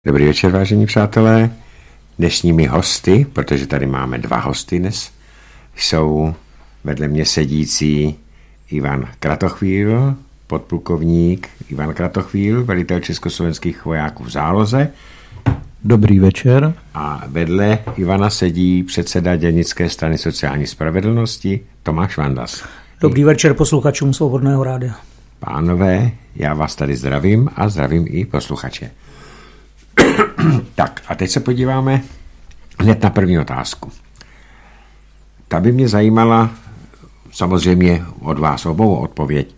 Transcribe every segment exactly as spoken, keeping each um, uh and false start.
Dobrý večer, vážení přátelé. Dnešními hosty, protože tady máme dva hosty dnes, jsou vedle mě sedící Ivan Kratochvíl, podplukovník Ivan Kratochvíl, velitel československých vojáků v záloze. Dobrý večer. A vedle Ivana sedí předseda Dělnické strany sociální spravedlnosti Tomáš Vandas. Dobrý večer posluchačům Svobodného rádia. Pánové, já vás tady zdravím a zdravím i posluchače. Tak a teď se podíváme hned na první otázku. Ta by mě zajímala samozřejmě od vás obou odpověď.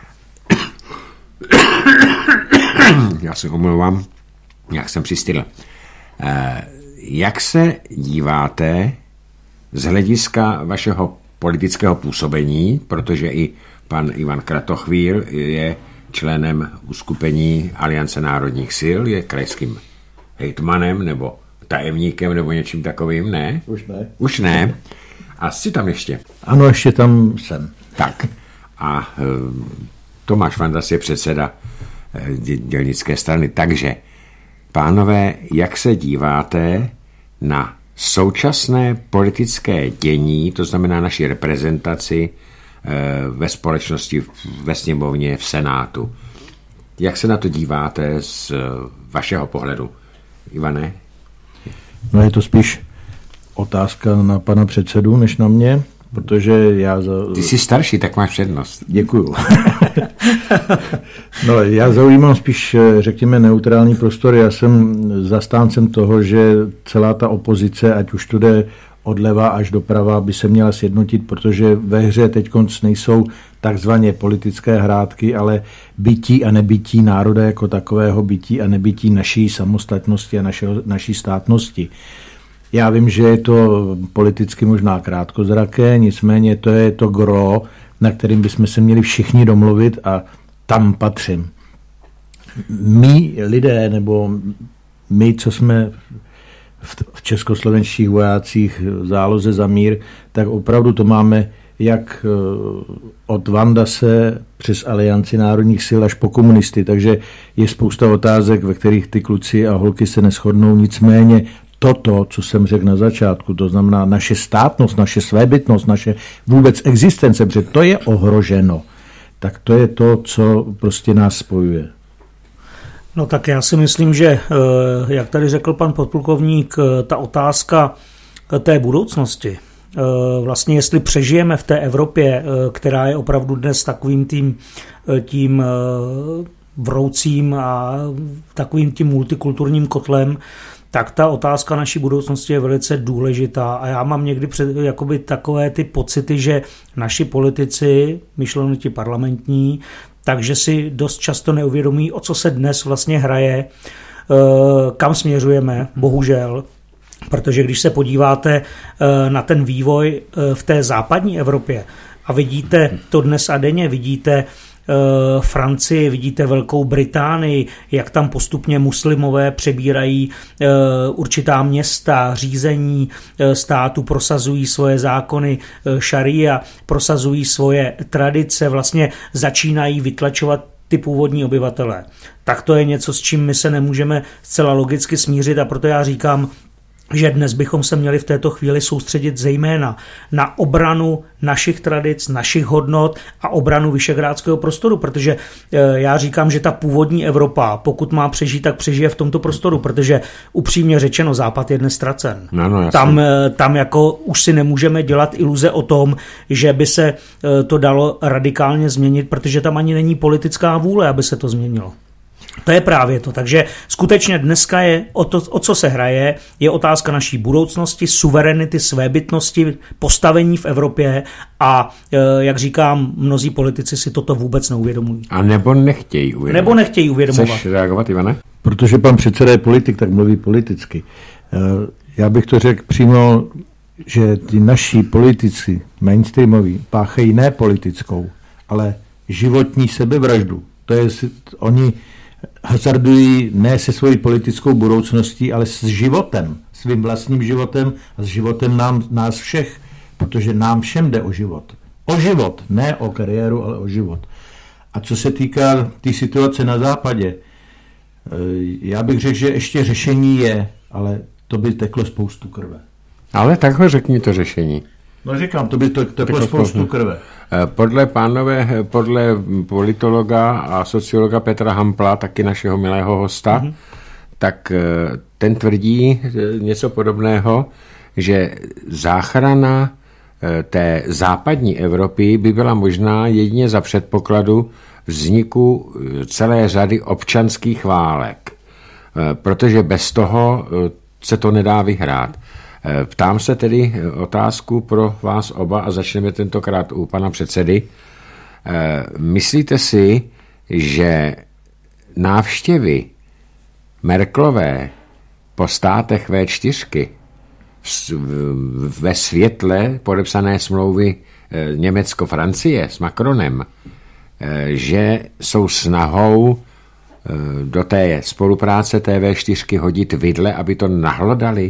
Já se omlouvám, jak jsem přistydl. Jak se díváte z hlediska vašeho politického působení, protože i pan Ivan Kratochvíl je členem uskupení Aliance národních sil, je krajským hejtmanem nebo tajemníkem nebo něčím takovým, ne? Už ne. Už ne. A jsi tam ještě? Ano, ještě tam jsem. Tak. A e, Tomáš Vandas je předseda e, dělnické strany. Takže, pánové, jak se díváte na současné politické dění, to znamená naši reprezentaci e, ve společnosti, ve sněmovně, v Senátu? Jak se na to díváte z vašeho pohledu? Ivane? No je to spíš otázka na pana předsedu, než na mě, protože já... Za... Ty jsi starší, tak máš přednost. Děkuju. No, já zaujímám spíš, řekněme, neutrální prostor. Já jsem zastáncem toho, že celá ta opozice, ať už to jde odleva až doprava, by se měla sjednotit, protože ve hře teďkonc nejsou takzvaně politické hrátky, ale bytí a nebytí národa jako takového, bytí a nebytí naší samostatnosti a našeho, naší státnosti. Já vím, že je to politicky možná krátkozraké, nicméně to je to gro, na kterým bychom se měli všichni domluvit a tam patřím. My lidé, nebo my, co jsme v československých vojácích v záloze za mír, tak opravdu to máme jak od Vandase přes Alianci národních sil až po komunisty, takže je spousta otázek, ve kterých ty kluci a holky se neshodnou, nicméně toto, co jsem řekl na začátku, to znamená naše státnost, naše svébytnost, naše vůbec existence, protože to je ohroženo, tak to je to, co prostě nás spojuje. No tak já si myslím, že, jak tady řekl pan podplukovník, ta otázka té budoucnosti, vlastně jestli přežijeme v té Evropě, která je opravdu dnes takovým tím, tím vroucím a takovým tím multikulturním kotlem, tak ta otázka naší budoucnosti je velice důležitá a já mám někdy před, jakoby takové ty pocity, že naši politici, myšleno ti parlamentní, takže si dost často neuvědomí, o co se dnes vlastně hraje, kam směřujeme, bohužel. Protože když se podíváte na ten vývoj v té západní Evropě a vidíte to dnes a denně, vidíte Francii, vidíte Velkou Británii, jak tam postupně muslimové přebírají určitá města, řízení státu, prosazují svoje zákony šaria, prosazují svoje tradice, vlastně začínají vytlačovat ty původní obyvatelé. Tak to je něco, s čím my se nemůžeme zcela logicky smířit a proto já říkám, že dnes bychom se měli v této chvíli soustředit zejména na obranu našich tradic, našich hodnot a obranu vyšehrádského prostoru, protože já říkám, že ta původní Evropa, pokud má přežít, tak přežije v tomto prostoru, protože upřímně řečeno Západ je dnes ztracen. No, no, tam, tam jako už si nemůžeme dělat iluze o tom, že by se to dalo radikálně změnit, protože tam ani není politická vůle, aby se to změnilo. To je právě to. Takže skutečně dneska je o, to, o co se hraje, je otázka naší budoucnosti, suverenity, svébytnosti, postavení v Evropě a jak říkám, mnozí politici si toto vůbec neuvědomují. A nebo nechtějí uvědomovat. Nebo nechtějí uvědomovat. Chceš reagovat, Ivane? Protože pan předseda je politik, tak mluví politicky. Já bych to řekl přímo, že ty naši politici mainstreamoví páchají ne politickou, ale životní sebevraždu. To je, oni hazardují ne se svojí politickou budoucností, ale s životem, svým vlastním životem a s životem nám, nás všech, protože nám všem jde o život. O život, ne o kariéru, ale o život. A co se týká té tý situace na západě, Já bych řekl, že ještě řešení je, ale to by teklo spoustu krve. Ale takhle řekni to řešení. No říkám, to by to teklo spoustu krve. Podle pánové, podle politologa a sociologa Petra Hampla, taky našeho milého hosta, mm-hmm. tak ten tvrdí něco podobného, že záchrana té západní Evropy by byla možná jedině za předpokladu vzniku celé řady občanských válek, protože bez toho se to nedá vyhrát. Ptám se tedy otázku pro vás oba a začneme tentokrát u pana předsedy. Myslíte si, že návštěvy Merkelové po státech vé čtyři ve světle podepsané smlouvy Německo-Francie s Macronem, že jsou snahou do té spolupráce té vé čtyři hodit vidle, aby to nahlodali?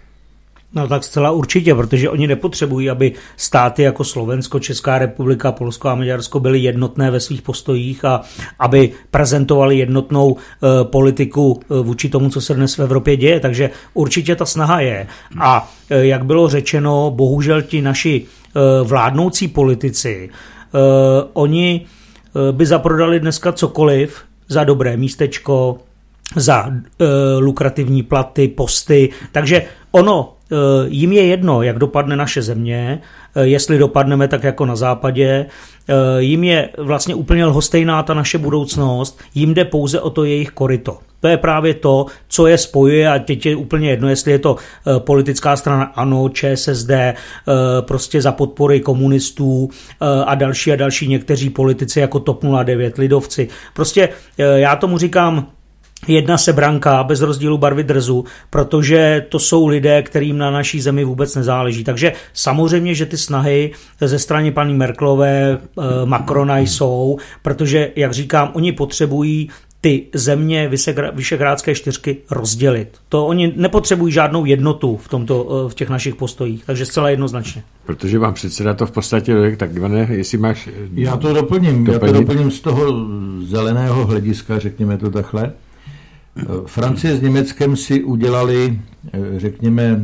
No tak zcela určitě, protože oni nepotřebují, aby státy jako Slovensko, Česká republika, Polsko a Maďarsko byly jednotné ve svých postojích a aby prezentovali jednotnou e, politiku e, vůči tomu, co se dnes v Evropě děje. Takže určitě ta snaha je. A e, jak bylo řečeno, bohužel ti naši e, vládnoucí politici, e, oni e, by zaprodali dneska cokoliv za dobré místečko, za e, lukrativní platy, posty, takže ono jim je jedno, jak dopadne naše země, jestli dopadneme tak jako na západě, jim je vlastně úplně lhostejná ta naše budoucnost, jim jde pouze o to jejich koryto. To je právě to, co je spojuje a teď je úplně jedno, jestli je to politická strana ANO, ČSSD, prostě za podpory komunistů a další a další někteří politici jako TOP nula devět, lidovci. Prostě já tomu říkám jedna sebranka bez rozdílu barvy drzu, protože to jsou lidé, kterým na naší zemi vůbec nezáleží. Takže samozřejmě, že ty snahy ze strany paní Merkelové, Macrona jsou, protože, jak říkám, oni potřebují ty země Visegrádské čtyřky rozdělit. To oni nepotřebují žádnou jednotu v, tomto, v těch našich postojích, takže zcela jednoznačně. Protože vám předseda to v podstatě, tak Ivane, jestli máš... Já to doplním, já to doplním z toho zeleného hlediska, řekněme to takhle. Francie s Německem si udělali, řekněme,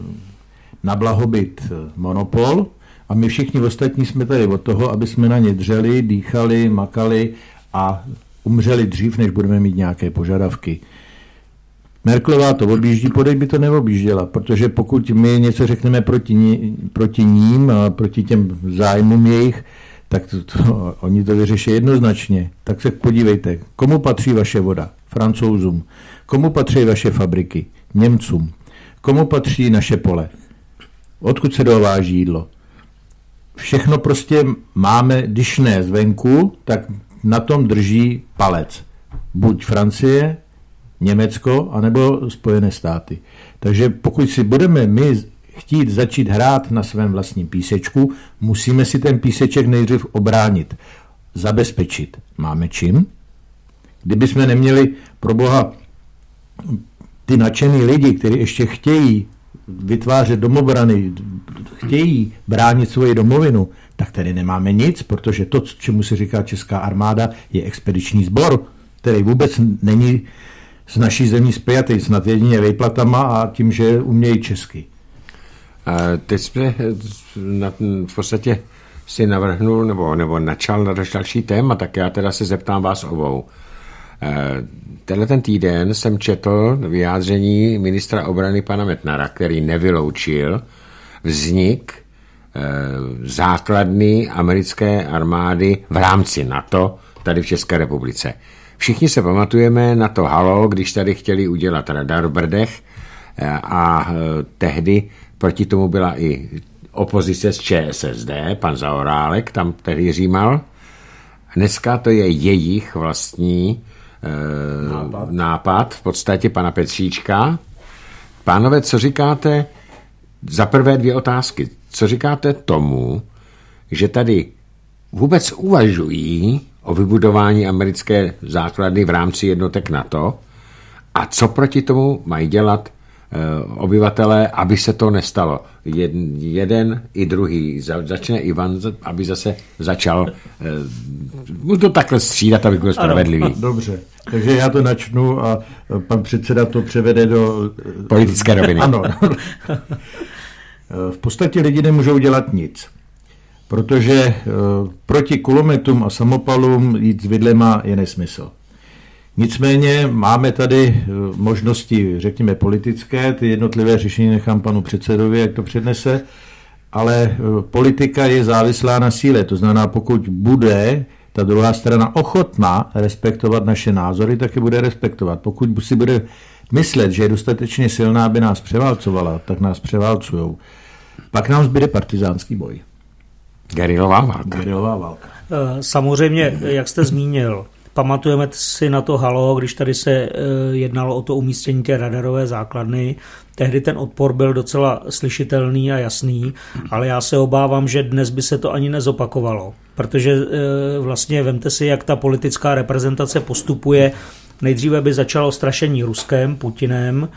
na blahobyt monopol a my všichni ostatní jsme tady od toho, aby jsme na ně dřeli, dýchali, makali a umřeli dřív, než budeme mít nějaké požadavky. Merkelová to objíždí, podej by to neobjížděla, protože pokud my něco řekneme proti, ní, proti ním a proti těm zájmům jejich, tak to, to, oni to vyřeší jednoznačně. Tak se podívejte, komu patří vaše voda? Francouzům. Komu patří vaše fabriky? Němcům. Komu patří naše pole? Odkud se dováží jídlo? Všechno prostě máme, když ne zvenku, tak na tom drží palec. Buď Francie, Německo, anebo Spojené státy. Takže pokud si budeme my chtít začít hrát na svém vlastním písečku, musíme si ten píseček nejdřív obránit, zabezpečit. Máme čím? Kdyby jsme neměli pro boha ty nadšený lidi, kteří ještě chtějí vytvářet domobrany, chtějí bránit svoji domovinu, tak tady nemáme nic, protože to, čemu se říká česká armáda, je expediční sbor, který vůbec není s naší zemí spjatý, snad jedině vejplatama a tím, že umějí česky. A teď jsme na, v podstatě si navrhnul nebo, nebo načal na další téma, tak já teda se zeptám vás obou. Tenhle ten týden jsem četl vyjádření ministra obrany pana Metnara, který nevyloučil vznik základny americké armády v rámci NATO tady v České republice. Všichni se pamatujeme na to halo, když tady chtěli udělat radar v Brdech a tehdy proti tomu byla i opozice z ČSSD, pan Zaorálek tam tehdy římal. Dneska to je jejich vlastní e, nápad. nápad, v podstatě pana Petříčka. Pánové, co říkáte, za prvé dvě otázky, co říkáte tomu, že tady vůbec uvažují o vybudování americké základny v rámci jednotek NATO a co proti tomu mají dělat obyvatele, aby se to nestalo. Jeden, jeden i druhý. Začne Ivan, aby zase začal uh, to takhle střídat, aby byl spravedlivý. Dobře, takže já to načnu a pan předseda to převede do politické roviny. Ano. V podstatě lidi nemůžou dělat nic, protože proti kulometům a samopalům jít s vidlema je nesmysl. Nicméně máme tady možnosti, řekněme, politické, ty jednotlivé řešení nechám panu předsedovi, jak to přednese, ale politika je závislá na síle, to znamená, pokud bude ta druhá strana ochotná respektovat naše názory, tak je bude respektovat. Pokud si bude myslet, že je dostatečně silná, aby nás převálcovala, tak nás převálcujou. Pak nám zbyde partizánský boj. Gerilová válka. Gerilová válka. Samozřejmě, jak jste zmínil, pamatujeme si na to halo, když tady se jednalo o to umístění té radarové základny. Tehdy ten odpor byl docela slyšitelný a jasný, ale já se obávám, že dnes by se to ani nezopakovalo. Protože vlastně vemte si, jak ta politická reprezentace postupuje. Nejdříve by začalo strašení Ruskem, Putinem.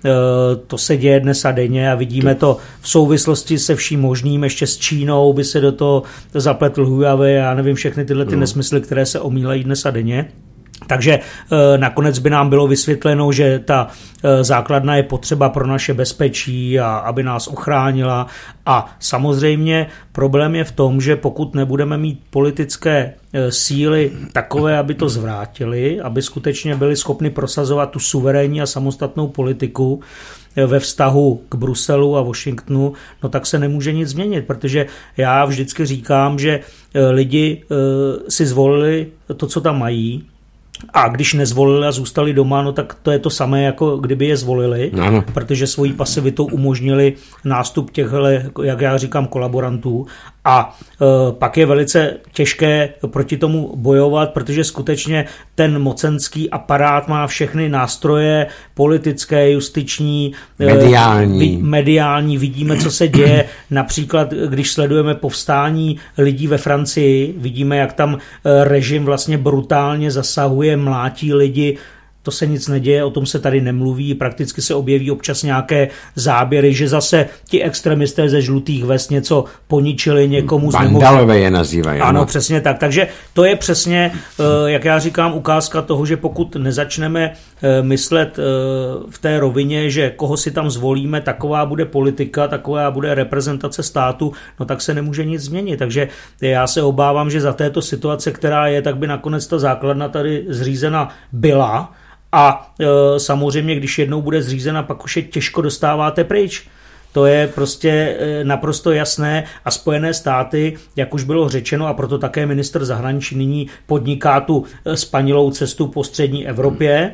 To se děje dnes a denně a vidíme to v souvislosti se vším možným, ještě s Čínou by se do toho zapletl Huawei, já nevím, všechny tyhle ty nesmysly, které se omílají dnes a denně. Takže e, nakonec by nám bylo vysvětleno, že ta e, základna je potřeba pro naše bezpečí a aby nás ochránila. A samozřejmě problém je v tom, že pokud nebudeme mít politické e, síly takové, aby to zvrátili, aby skutečně byli schopni prosazovat tu suverénní a samostatnou politiku e, ve vztahu k Bruselu a Washingtonu, no tak se nemůže nic změnit, protože já vždycky říkám, že e, lidi e, si zvolili to, co tam mají, a když nezvolili a zůstali doma, no tak to je to samé, jako kdyby je zvolili, ano. Protože svojí pasivitou umožnili nástup těchto, jak já říkám, kolaborantů. A e, pak je velice těžké proti tomu bojovat, protože skutečně ten mocenský aparát má všechny nástroje politické, justiční, mediální. E, mediální. Vidíme, co se děje. Například, když sledujeme povstání lidí ve Francii, vidíme, jak tam režim vlastně brutálně zasahuje, mlátí lidi. To se nic neděje, o tom se tady nemluví, prakticky se objeví občas nějaké záběry, že zase ti extremisté ze žlutých vest něco poničili někomu. Vandalové je nazývají. Ano, přesně tak. Takže to je přesně, jak já říkám, ukázka toho, že pokud nezačneme myslet v té rovině, že koho si tam zvolíme, taková bude politika, taková bude reprezentace státu, no tak se nemůže nic změnit. Takže já se obávám, že za této situace, která je, tak by nakonec ta základna tady zřízena byla. A e, samozřejmě, když jednou bude zřízena, pak už je těžko dostáváte pryč. To je prostě e, naprosto jasné a Spojené státy, jak už bylo řečeno, a proto také ministr zahraničí nyní podniká tu e, spanilou cestu po střední Evropě,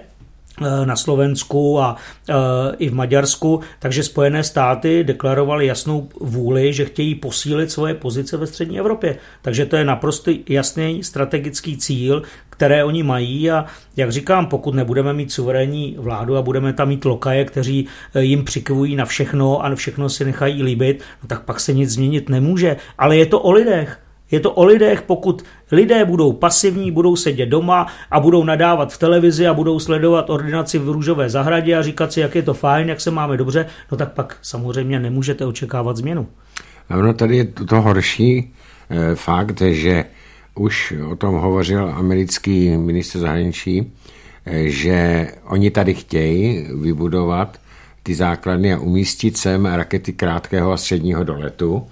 na Slovensku a e, i v Maďarsku, takže Spojené státy deklarovaly jasnou vůli, že chtějí posílit svoje pozice ve střední Evropě. Takže to je naprosto jasný strategický cíl, které oni mají a jak říkám, pokud nebudeme mít suverénní vládu a budeme tam mít lokaje, kteří jim přikyvují na všechno a všechno si nechají líbit, no tak pak se nic změnit nemůže. Ale je to o lidech. Je to o lidech, pokud lidé budou pasivní, budou sedět doma a budou nadávat v televizi a budou sledovat ordinaci v Růžové zahradě a říkat si, jak je to fajn, jak se máme dobře, no tak pak samozřejmě nemůžete očekávat změnu. No tady je to horší e, fakt, že už o tom hovořil americký ministr zahraničí, e, že oni tady chtějí vybudovat ty základny a umístit sem rakety krátkého a středního doletu.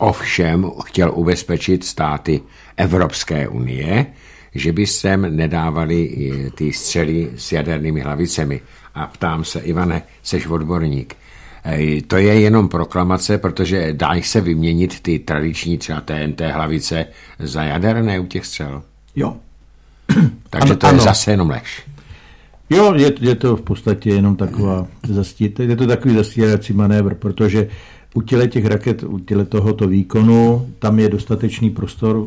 Ovšem chtěl ubezpečit státy Evropské unie, že by sem nedávali ty střely s jadernými hlavicemi. A ptám se, Ivane, seš odborník. To je jenom proklamace, protože dají se vyměnit ty tradiční třeba T N T hlavice za jaderné u těch střel? Jo. Takže to ano, je zase jenom lež. Jo, je, je to v podstatě jenom taková zastít, je to takový zastírací manévr, protože u těle těch raket, u těle tohoto výkonu, tam je dostatečný prostor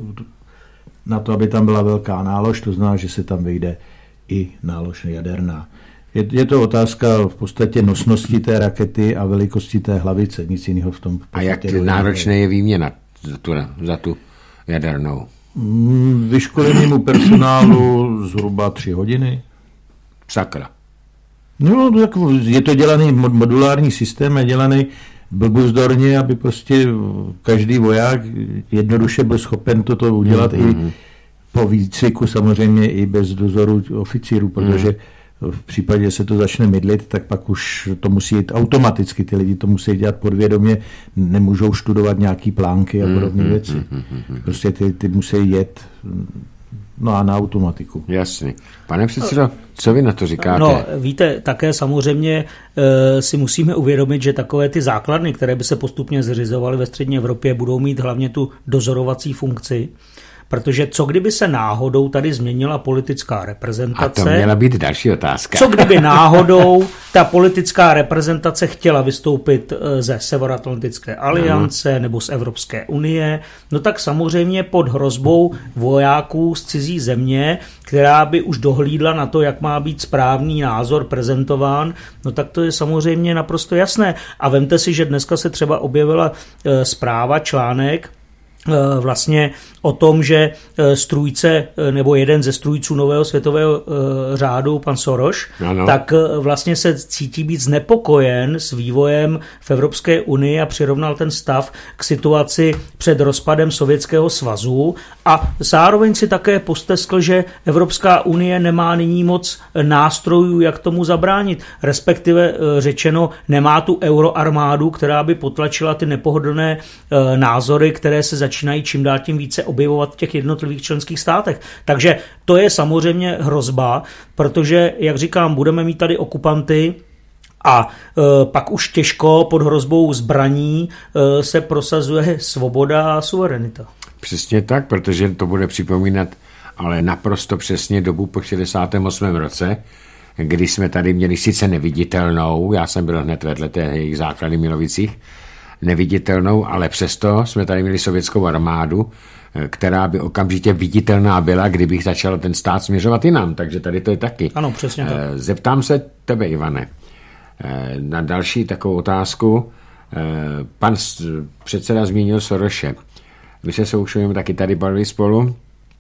na to, aby tam byla velká nálož, to znamená, že se tam vejde i nálož jaderná. Je, je to otázka v podstatě nosnosti té rakety a velikosti té hlavice, nic jiného v tom. V a jak náročné je výměna za tu, za tu jadernou? Vyškolenému personálu zhruba tři hodiny. Sakra. No, tak je to dělaný modulární systém, je dělaný blbuzdorně, aby prostě každý voják jednoduše byl schopen toto udělat mm-hmm. i po výcviku, samozřejmě i bez dozoru oficírů, protože mm. v případě, že se to začne mydlit, tak pak už to musí jít automaticky, ty lidi to musí dělat podvědomě, nemůžou studovat nějaký plánky a podobné věci. Mm-hmm. Prostě ty, ty musí jet no a na automatiku. Jasně. Pane předsedo, co vy na to říkáte? No, víte, také samozřejmě e, si musíme uvědomit, že takové ty základny, které by se postupně zřizovaly ve střední Evropě, budou mít hlavně tu dozorovací funkci, protože co kdyby se náhodou tady změnila politická reprezentace? A to měla být další otázka. Co kdyby náhodou ta politická reprezentace chtěla vystoupit ze Severoatlantické aliance nebo z Evropské unie, no tak samozřejmě pod hrozbou vojáků z cizí země, která by už dohlídla na to, jak má být správný názor prezentován, no tak to je samozřejmě naprosto jasné. A vemte si, že dneska se třeba objevila zpráva, článek, vlastně o tom, že strůjce nebo jeden ze strůjců nového světového řádu, pan Soros, ano. tak vlastně se cítí být znepokojen s vývojem v Evropské unii a přirovnal ten stav k situaci před rozpadem Sovětského svazu a zároveň si také posteskl, že Evropská unie nemá nyní moc nástrojů, jak tomu zabránit. Respektive řečeno, nemá tu euroarmádu, která by potlačila ty nepohodlné názory, které se začínají čím dál tím více objevovat v těch jednotlivých členských státech. Takže to je samozřejmě hrozba, protože, jak říkám, budeme mít tady okupanty a e, pak už těžko pod hrozbou zbraní e, se prosazuje svoboda a suverenita. Přesně tak, protože to bude připomínat ale naprosto přesně dobu po šedesátém osmém roce, kdy jsme tady měli sice neviditelnou, já jsem byl hned vedle té jejich základy Milovicích, neviditelnou, ale přesto jsme tady měli sovětskou armádu, která by okamžitě viditelná byla, kdybych začal ten stát směřovat jinam. Takže tady to je taky. Ano, přesně tak. Zeptám se tebe, Ivane, na další takovou otázku. Pan předseda zmínil Sorose. My se soušujeme taky tady bavili spolu.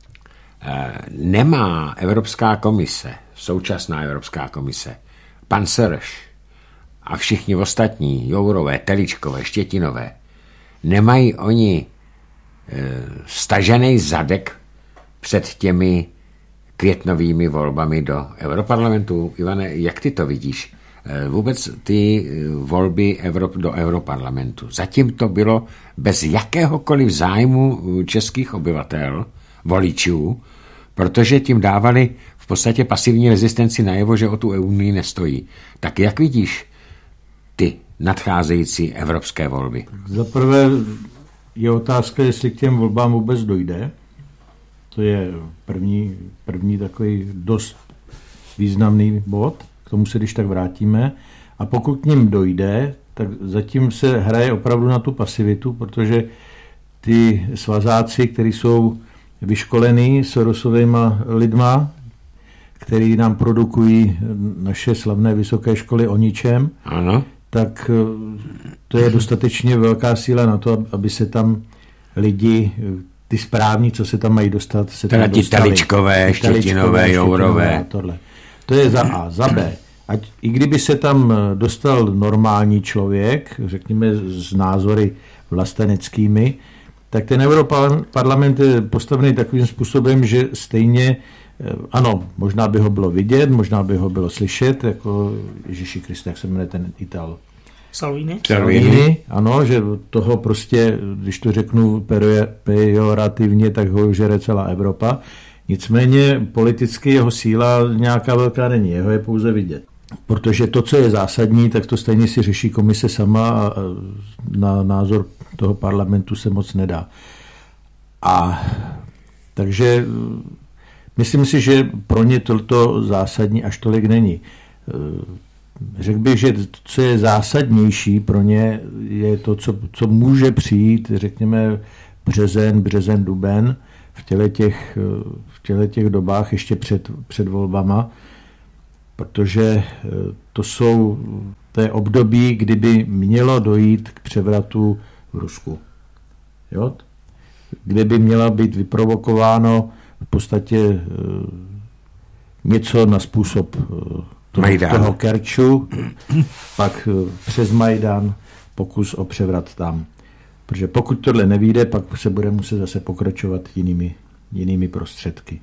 Nemá Evropská komise, současná Evropská komise, pan Soros a všichni ostatní, Jourové, Teličkové, Štětinové, nemají oni e, stažený zadek před těmi květnovými volbami do Europarlamentu? Ivane, jak ty to vidíš? E, vůbec ty volby Evrop, do Europarlamentu. Zatím to bylo bez jakéhokoliv zájmu českých obyvatel, voličů, protože tím dávali v podstatě pasivní rezistenci najevo, že o tu unii nestojí. Tak jak vidíš ty nadcházející evropské volby? Za prvé je otázka, jestli k těm volbám vůbec dojde. To je první, první takový dost významný bod. K tomu se když tak vrátíme. A pokud k ním dojde, tak zatím se hraje opravdu na tu pasivitu, protože ty svazáci, kteří jsou vyškolení Sorosovýma lidma, který nám produkují naše slavné vysoké školy o ničem, ano. tak to je dostatečně velká síla na to, aby se tam lidi, ty správní, co se tam mají dostat, se tam dostali. Teda ti Teličkové, Štětinové, Jourové. Tohle. To je za A. Za B. Ať, i kdyby se tam dostal normální člověk, řekněme s názory vlasteneckými, tak ten Europarlament je postavený takovým způsobem, že stejně, ano, možná by ho bylo vidět, možná by ho bylo slyšet, jako Ježíši Kriste, jak se jmenuje ten Ital? Salvini? Salvini, ano, že toho prostě, když to řeknu pejorativně, tak ho žere celá Evropa. Nicméně politicky jeho síla nějaká velká není, jeho je pouze vidět. Protože to, co je zásadní, tak to stejně si řeší komise sama a na názor toho parlamentu se moc nedá. A takže myslím si, že pro ně toto zásadní až tolik není. Řekl bych, že co je zásadnější pro ně, je to, co, co může přijít, řekněme, březen, březen, duben, v těle těch, v těle těch dobách ještě před, před volbama, protože to jsou, to je období, kdyby mělo dojít k převratu v Rusku. Jo? Kdyby měla být vyprovokováno v podstatě něco na způsob toho, toho Kerču, pak přes Majdan pokus o převrat tam. Protože pokud tohle nevyjde, pak se bude muset zase pokračovat jinými, jinými prostředky.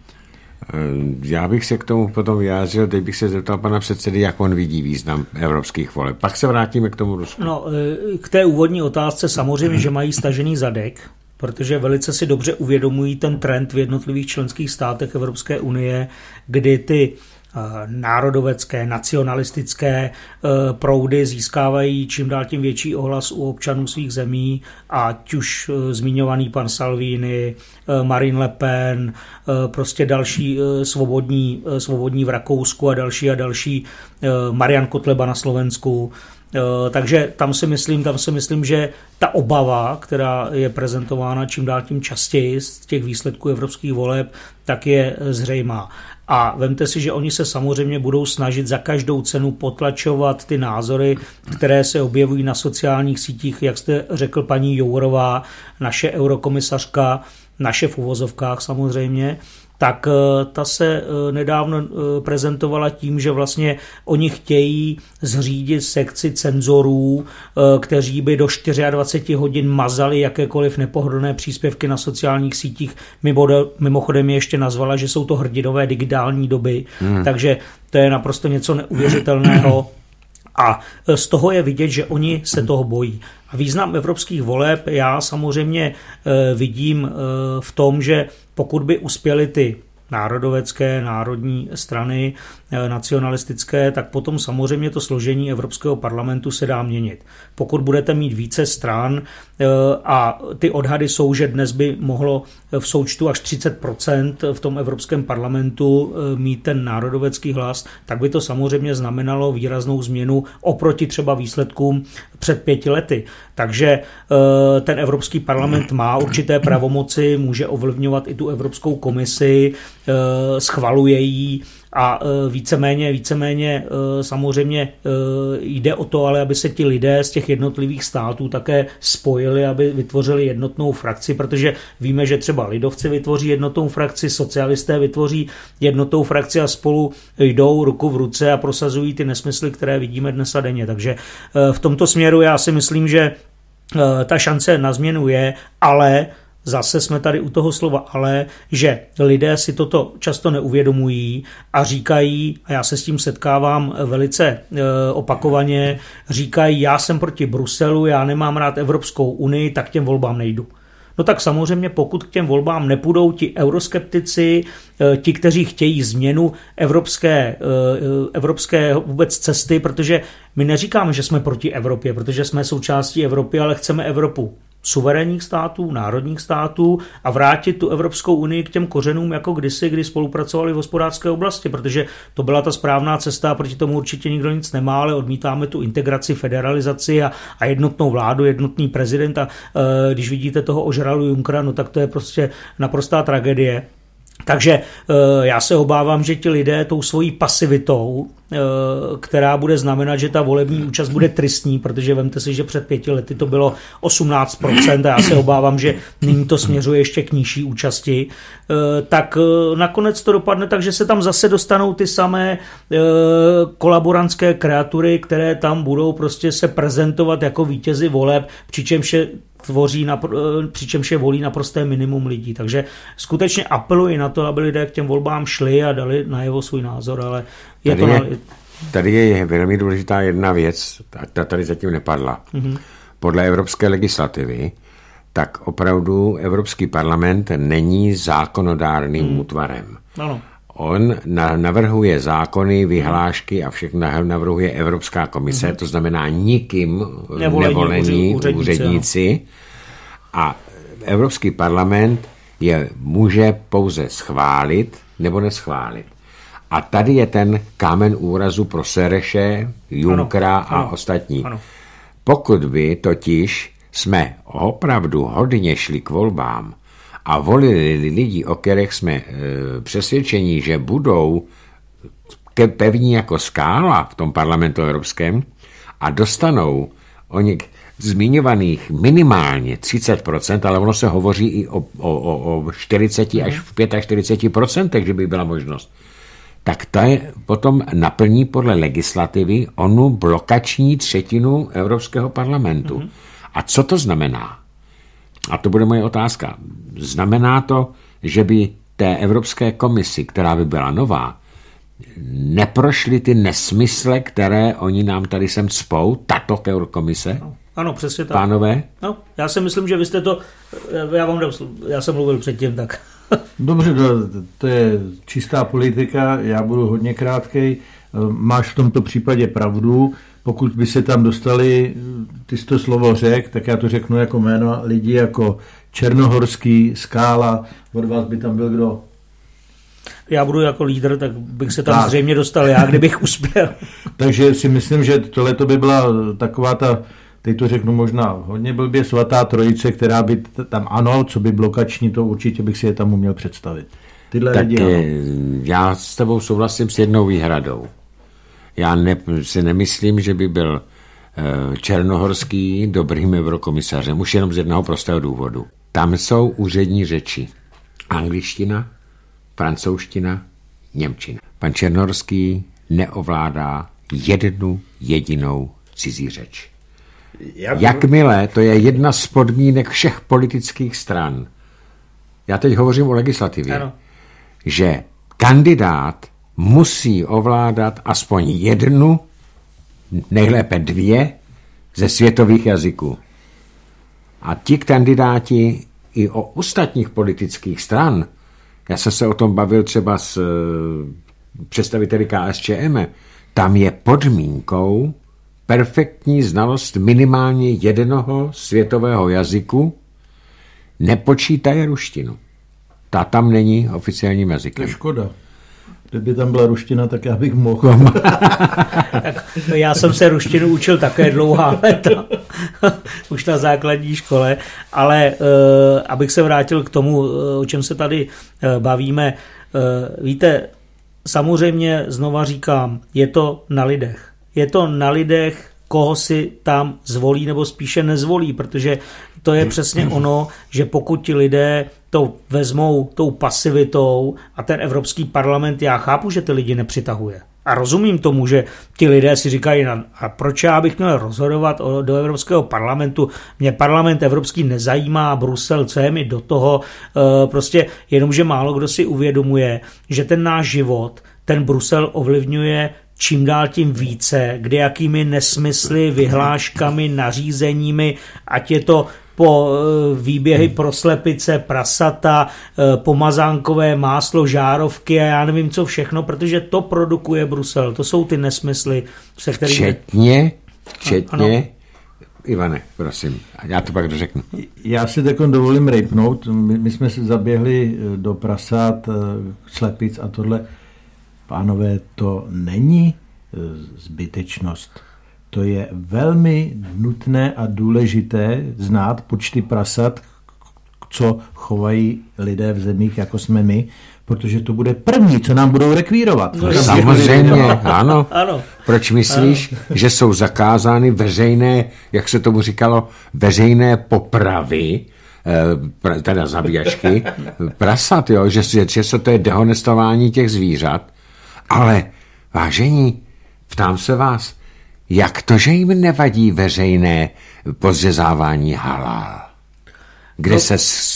Já bych se k tomu potom vyjádřil, teď bych se zeptal pana předsedy, jak on vidí význam evropských voleb. Pak se vrátíme k tomu Rusku. No, k té úvodní otázce samozřejmě, že mají stažený zadek, protože velice si dobře uvědomují ten trend v jednotlivých členských státech Evropské unie, kdy ty národovecké, nacionalistické proudy získávají čím dál tím větší ohlas u občanů svých zemí, ať už zmiňovaný pan Salvini, Marine Le Pen, prostě další svobodní, svobodní v Rakousku a další a další, Marian Kotleba na Slovensku. Takže tam si myslím, tam si myslím, že ta obava, která je prezentována čím dál tím častěji z těch výsledků evropských voleb, tak je zřejmá. A vemte si, že oni se samozřejmě budou snažit za každou cenu potlačovat ty názory, které se objevují na sociálních sítích, jak jste řekl paní Jourová, naše eurokomisařka, naše v uvozovkách samozřejmě, tak ta se nedávno prezentovala tím, že vlastně oni chtějí zřídit sekci cenzorů, kteří by do dvacet čtyři hodin mazali jakékoliv nepohodlné příspěvky na sociálních sítích. Mimochodem je ještě nazvala, že jsou to hrdinové digitální doby, hmm. takže to je naprosto něco neuvěřitelného. A z toho je vidět, že oni se toho bojí. A význam evropských voleb já samozřejmě vidím v tom, že pokud by uspěly ty národovecké, národní strany, nacionalistické, tak potom samozřejmě to složení Evropského parlamentu se dá měnit. Pokud budete mít více stran a ty odhady jsou, že dnes by mohlo v součtu až třicet procent v tom Evropském parlamentu mít ten národovecký hlas, tak by to samozřejmě znamenalo výraznou změnu oproti třeba výsledkům před pěti lety. Takže ten Evropský parlament má určité pravomoci, může ovlivňovat i tu Evropskou komisi, schvaluje ji a víceméně, víceméně samozřejmě jde o to, ale aby se ti lidé z těch jednotlivých států také spojili, aby vytvořili jednotnou frakci, protože víme, že třeba lidovci vytvoří jednotnou frakci, socialisté vytvoří jednotnou frakci a spolu jdou ruku v ruce a prosazují ty nesmysly, které vidíme dnes a denně. Takže v tomto směru já si myslím, že ta šance na změnu je, ale zase jsme tady u toho slova ale, že lidé si toto často neuvědomují a říkají, a já se s tím setkávám velice e, opakovaně, říkají, já jsem proti Bruselu, já nemám rád Evropskou unii, tak k těm volbám nejdu. No tak samozřejmě, pokud k těm volbám nepůjdou ti euroskeptici, ti, kteří chtějí změnu evropské, evropské vůbec cesty, protože my neříkáme, že jsme proti Evropě, protože jsme součástí Evropy, ale chceme Evropu suverénních států, národních států a vrátit tu Evropskou unii k těm kořenům jako kdysi, kdy spolupracovali v hospodářské oblasti, protože to byla ta správná cesta a proti tomu určitě nikdo nic nemá, ale odmítáme tu integraci, federalizaci a, a jednotnou vládu, jednotný prezident a e, když vidíte toho ožralu Junckera, no tak to je prostě naprostá tragédie. Takže já se obávám, že ti lidé tou svojí pasivitou, která bude znamenat, že ta volební účast bude tristní, protože vemte si, že před pěti lety to bylo osmnáct procent a já se obávám, že nyní to směřuje ještě k nižší účasti, tak nakonec to dopadne tak, že se tam zase dostanou ty samé kolaborantské kreatury, které tam budou prostě se prezentovat jako vítězi voleb, přičemž je tvoří, přičemž je volí naprosté minimum lidí. Takže skutečně apeluji na to, aby lidé k těm volbám šli a dali najevo svůj názor, ale je tady to... Je, tady je velmi důležitá jedna věc, ta tady zatím nepadla. Mm-hmm. Podle evropské legislativy, tak opravdu Evropský parlament není zákonodárným mm. útvarem. Ano. On navrhuje zákony, vyhlášky a všechno navrhuje Evropská komise, mm-hmm. to znamená nikým nevolení, nevolení úředníci, úředníci a Evropský parlament je může pouze schválit nebo neschválit. A tady je ten kámen úrazu pro Sereše, Junckera ano, a ano, ostatní. Ano. Pokud by totiž jsme opravdu hodně šli k volbám a volili lidi, o kterých jsme e, přesvědčení, že budou pevní jako skála v tom parlamentu evropském a dostanou o něk zmiňovaných minimálně třicet procent, ale ono se hovoří i o, o, o čtyřicet až v čtyřicet pět procent, že by byla možnost, tak ta je potom naplní podle legislativy onu blokační třetinu Evropského parlamentu. Mm-hmm. A co to znamená? A to bude moje otázka. Znamená to, že by té Evropské komisi, která by byla nová, neprošly ty nesmysly, které oni nám tady sem cpou, tato komise? No, ano, přesně tak. Pánové? No, já si myslím, že vy jste to, já vám dám, já jsem mluvil předtím, tak. Dobře, to, to je čistá politika, já budu hodně krátkej. Máš v tomto případě pravdu. Pokud by se tam dostali, ty jsi to slovo řek, tak já to řeknu jako jméno lidí jako Černohorský, Skála, od vás by tam byl kdo? Já budu jako lídr, tak bych se tam tak zřejmě dostal já, kdybych uspěl. Takže si myslím, že tohleto by byla taková ta, teď to řeknu možná hodně blbě, svatá trojice, která by tam, ano, co by blokační, to určitě bych si je tam uměl představit. Tyhle tak lidi, ano. Já s tebou souhlasím s jednou výhradou. Já ne, si nemyslím, že by byl Černohorský dobrým eurokomisařem, už jenom z jednoho prostého důvodu. Tam jsou úřední řeči. Angličtina, francouzština, němčina. Pan Černohorský neovládá jednu jedinou cizí řeč. Jak... Jakmile, to je jedna z podmínek všech politických stran, já teď hovořím o legislativě, ano. Že kandidát musí ovládat aspoň jednu, nejlépe dvě, ze světových jazyků. A ti kandidáti i o ostatních politických stran, já jsem se o tom bavil třeba s představiteli K S Č M, tam je podmínkou perfektní znalost minimálně jednoho světového jazyku, nepočítaje ruštinu. Ta tam není oficiálním jazykem. To je škoda. Kdyby tam byla ruština, tak já bych mohl. Tak já jsem se ruštinu učil také dlouhá léta, už na základní škole, ale uh, abych se vrátil k tomu, o čem se tady uh, bavíme, uh, víte, samozřejmě znova říkám, je to na lidech. Je to na lidech, koho si tam zvolí nebo spíše nezvolí, protože to je přesně ono, že pokud ti lidé to vezmou tou pasivitou a ten Evropský parlament, já chápu, že ty lidi nepřitahuje. A rozumím tomu, že ti lidé si říkají, a proč já bych měl rozhodovat o, do Evropského parlamentu, mě parlament evropský nezajímá, Brusel, co je mi do toho, e, prostě jenomže málo kdo si uvědomuje, že ten náš život, ten Brusel ovlivňuje čím dál tím více, kde jakými nesmysly, vyhláškami, nařízeními, ať je to po výběhy pro slepice, prasata, pomazánkové máslo, žárovky a já nevím co všechno, protože to produkuje Brusel. To jsou ty nesmysly, se kterými... Včetně, včetně... Ivane, prosím, já to pak dořeknu. Já si tak dovolím rejpnout. My, my jsme se zaběhli do prasat, slepic a tohle. Pánové, to není zbytečnost. To je velmi nutné a důležité znát počty prasat, co chovají lidé v zemích, jako jsme my, protože to bude první, co nám budou rekvírovat. No, samozřejmě, ano. ano. Proč myslíš, ano. že jsou zakázány veřejné, jak se tomu říkalo, veřejné popravy, teda zabíjačky, prasat, jo, že, že se to je dehonestování těch zvířat, ale vážení, ptám se vás, jak to, že jim nevadí veřejné podřezávání halal? Kde no. se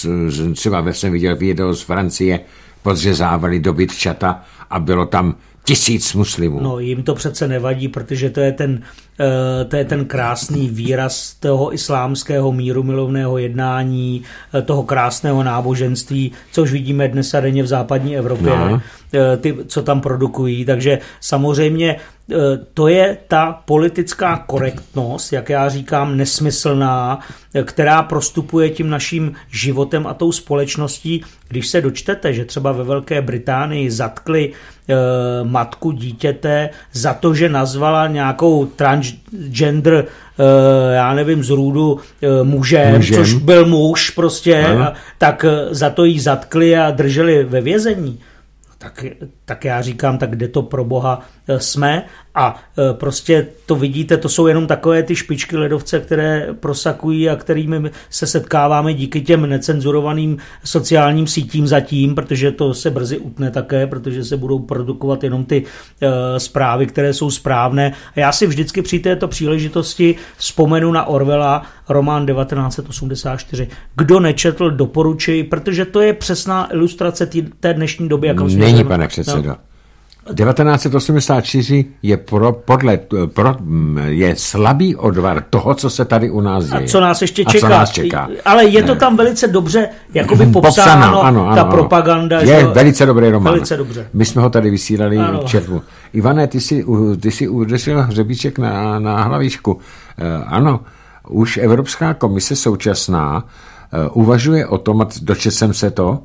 třeba jsem viděl video z Francie, podřezávali dobytčata a bylo tam tisíc muslimů. No jim to přece nevadí, protože to je ten, to je ten krásný výraz toho islámského mírumilovného jednání, toho krásného náboženství, což vidíme dnes a denně v západní Evropě, no. ty, co tam produkují. Takže samozřejmě to je ta politická korektnost, jak já říkám, nesmyslná, která prostupuje tím naším životem a tou společností. Když se dočtete, že třeba ve Velké Británii zatkli e, matku dítěte za to, že nazvala nějakou transgender, e, já nevím, z růdu e, mužem, mužem, což byl muž prostě, a, tak e, za to jí zatkli a drželi ve vězení. Tak, tak já říkám, tak kde to pro Boha jsme? A prostě to vidíte, to jsou jenom takové ty špičky ledovce, které prosakují a kterými se setkáváme díky těm necenzurovaným sociálním sítím zatím, protože to se brzy utne také, protože se budou produkovat jenom ty uh, zprávy, které jsou správné. A já si vždycky při této příležitosti vzpomenu na Orwella, román devatenáct set osmdesát čtyři. Kdo nečetl, doporučuji, protože to je přesná ilustrace tý, té dnešní doby. Jakou Není, pane předsedo. No. devatenáct set osmdesát čtyři je pro, podle, pro, je slabý odvar toho, co se tady u nás děje. A co nás ještě A čeká. Co nás čeká. Ale je to tam velice dobře jakoby popsáno, ano, ano, ta ano. propaganda. Je že... velice dobrý román. Velice dobře. My jsme ho tady vysílali v červnu. Ivane, ty si, ty si udeřil hřebíček na, na hlavičku. Ano, už Evropská komise současná uvažuje o tom, a dočetl jsem se to,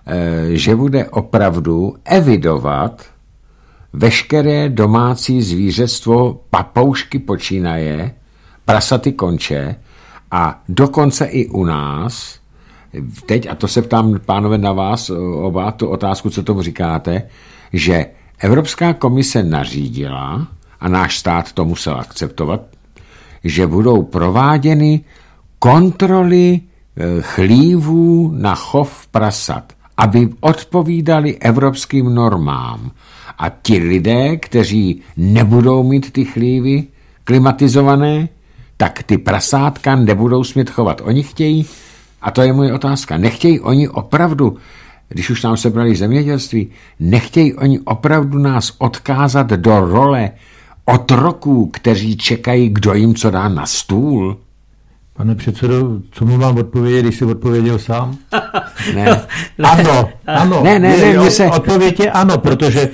že bude opravdu evidovat veškeré domácí zvířectvo, papoušky počínaje, prasaty konče a dokonce i u nás, teď, a to se ptám, pánové, na vás oba, tu otázku, co tomu říkáte, že Evropská komise nařídila, a náš stát to musel akceptovat, že budou prováděny kontroly chlívů na chov prasat, aby odpovídali evropským normám. A ti lidé, kteří nebudou mít ty chlívy klimatizované, tak ty prasátka nebudou smět chovat. Oni chtějí, a to je moje otázka, nechtějí oni opravdu, když už nám sebrali zemědělství, nechtějí oni opravdu nás odkázat do role otroků, kteří čekají, kdo jim co dá na stůl? Pane předsedo, co mu mám odpovědět, když jsi odpověděl sám? Ne. Ano, ano. Ne, ne, ne, ne, se... Odpověď je ano, protože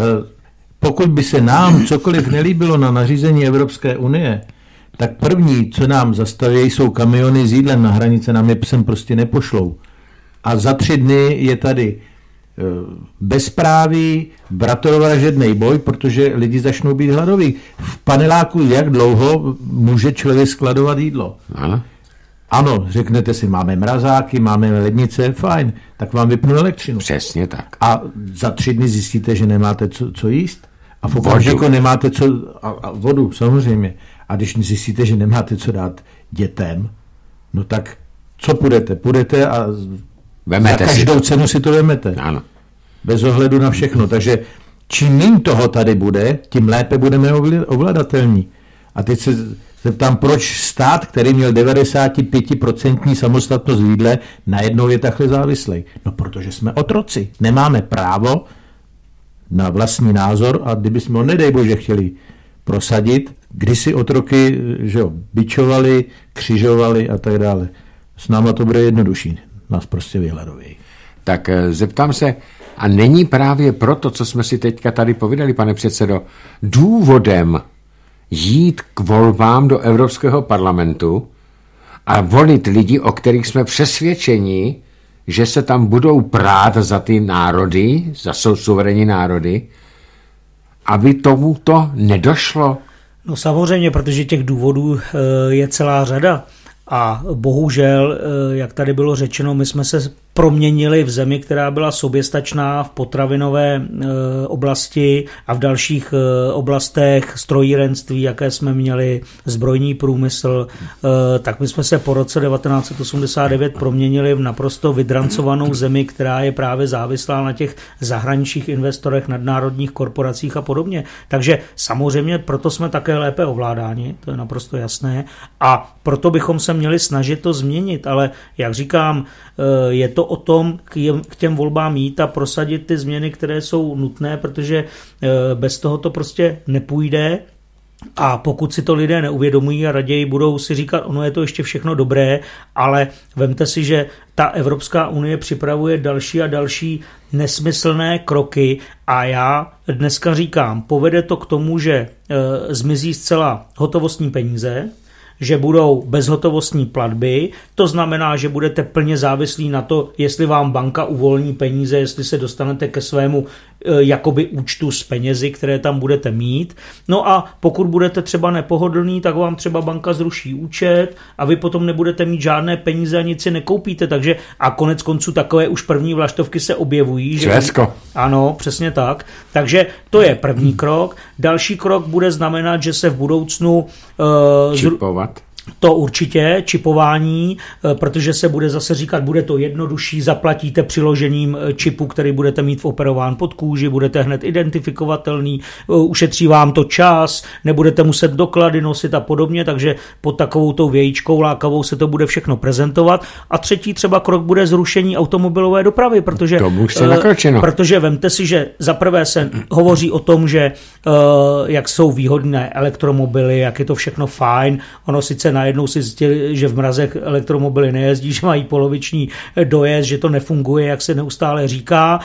pokud by se nám cokoliv nelíbilo na nařízení Evropské unie, tak první, co nám zastaví, jsou kamiony s jídlem na hranice, nám je sem prostě nepošlou. A za tři dny je tady bezpráví, bratrovražedný boj, protože lidi začnou být hladoví. V paneláku jak dlouho může člověk skladovat jídlo? Ano. Ano, řeknete si, máme mrazáky, máme lednice, fajn, tak vám vypnu elektřinu. Přesně tak. A za tři dny zjistíte, že nemáte co, co jíst? A v okamžiku nemáte co... A, a vodu, samozřejmě. A když zjistíte, že nemáte co dát dětem, no tak co půjdete? Půjdete a vemete za každou si cenu si to vemete. Ano. Bez ohledu na všechno. Takže čím méně toho tady bude, tím lépe budeme ovladatelní. A teď se zeptám, proč stát, který měl devadesát pět procent samostatnost v jídle, najednou je takhle závislý. No protože jsme otroci. Nemáme právo na vlastní názor a kdybychom ho, nedej bože, chtěli prosadit, kdysi otroky, že jo, bičovali, křižovali a tak dále. S náma to bude jednodušší. Nás prostě vyhladovějí. Tak zeptám se, a není právě proto, co jsme si teďka tady povídali, pane předsedo, důvodem jít k volbám do Evropského parlamentu a volit lidi, o kterých jsme přesvědčeni, že se tam budou prát za ty národy, za suverénní národy, aby tomu to nedošlo? No samozřejmě, protože těch důvodů je celá řada. A bohužel, jak tady bylo řečeno, my jsme se proměnili v zemi, která byla soběstačná v potravinové oblasti a v dalších oblastech strojírenství, jaké jsme měli, zbrojní průmysl, tak my jsme se po roce devatenáct set osmdesát devět proměnili v naprosto vydrancovanou zemi, která je právě závislá na těch zahraničních investorech, nadnárodních korporacích a podobně. Takže samozřejmě proto jsme také lépe ovládáni, to je naprosto jasné, a proto bychom se měli snažit to změnit, ale jak říkám, je to o tom k těm volbám jít a prosadit ty změny, které jsou nutné, protože bez toho to prostě nepůjde. A pokud si to lidé neuvědomují a raději budou si říkat, ono je to ještě všechno dobré, ale vemte si, že ta Evropská unie připravuje další a další nesmyslné kroky a já dneska říkám, povede to k tomu, že e, zmizí zcela hotovostní peníze, že budou bezhotovostní platby, to znamená, že budete plně závislí na to, jestli vám banka uvolní peníze, jestli se dostanete ke svému jakoby účtu s penězi, které tam budete mít. No a pokud budete třeba nepohodlný, tak vám třeba banka zruší účet a vy potom nebudete mít žádné peníze a nic si nekoupíte. Takže a konec konců takové už první vlaštovky se objevují. Švédsko. Že... Ano, přesně tak. Takže to je první krok. Další krok bude znamenat, že se v budoucnu uh, čipovat. To určitě, čipování, protože se bude zase říkat, bude to jednodušší, zaplatíte přiložením čipu, který budete mít operován pod kůži, budete hned identifikovatelný, ušetří vám to čas, nebudete muset doklady nosit a podobně, takže pod takovou tou vějíčkou lákavou se to bude všechno prezentovat. A třetí třeba krok bude zrušení automobilové dopravy, protože, protože vemte si, že zaprvé se hovoří o tom, že jak jsou výhodné elektromobily, jak je to všechno fajn, ono sice najednou si zjistili, že v mrazech elektromobily nejezdí, že mají poloviční dojezd, že to nefunguje, jak se neustále říká.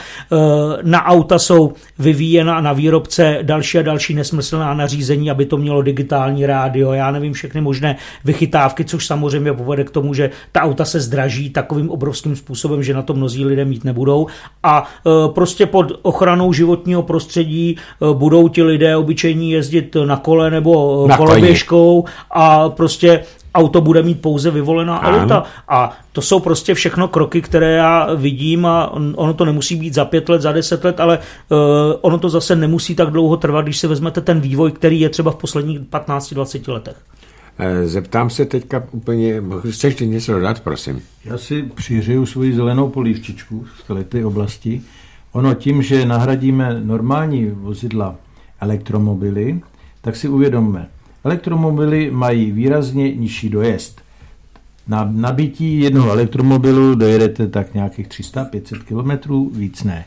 Na auta jsou vyvíjena na výrobce další a další nesmyslná nařízení, aby to mělo digitální rádio, já nevím, všechny možné vychytávky, což samozřejmě povede k tomu, že ta auta se zdraží takovým obrovským způsobem, že na to mnozí lidé mít nebudou. A prostě pod ochranou životního prostředí budou ti lidé obyčejní jezdit na kole nebo na koloběžkou a prostě auto bude mít pouze vyvolená ano. auta. A to jsou prostě všechno kroky, které já vidím a ono to nemusí být za pět let, za deset let, ale uh, ono to zase nemusí tak dlouho trvat, když si vezmete ten vývoj, který je třeba v posledních patnáct dvacet letech. Zeptám se teďka úplně, chceš ty něco dodat, prosím? Já si přihřeju svoji zelenou polívčičku v této oblasti. Ono tím, že nahradíme normální vozidla elektromobily, tak si uvědomme, elektromobily mají výrazně nižší dojezd. Na nabití jednoho elektromobilu dojedete tak nějakých tři sta až pět set kilometrů, víc ne.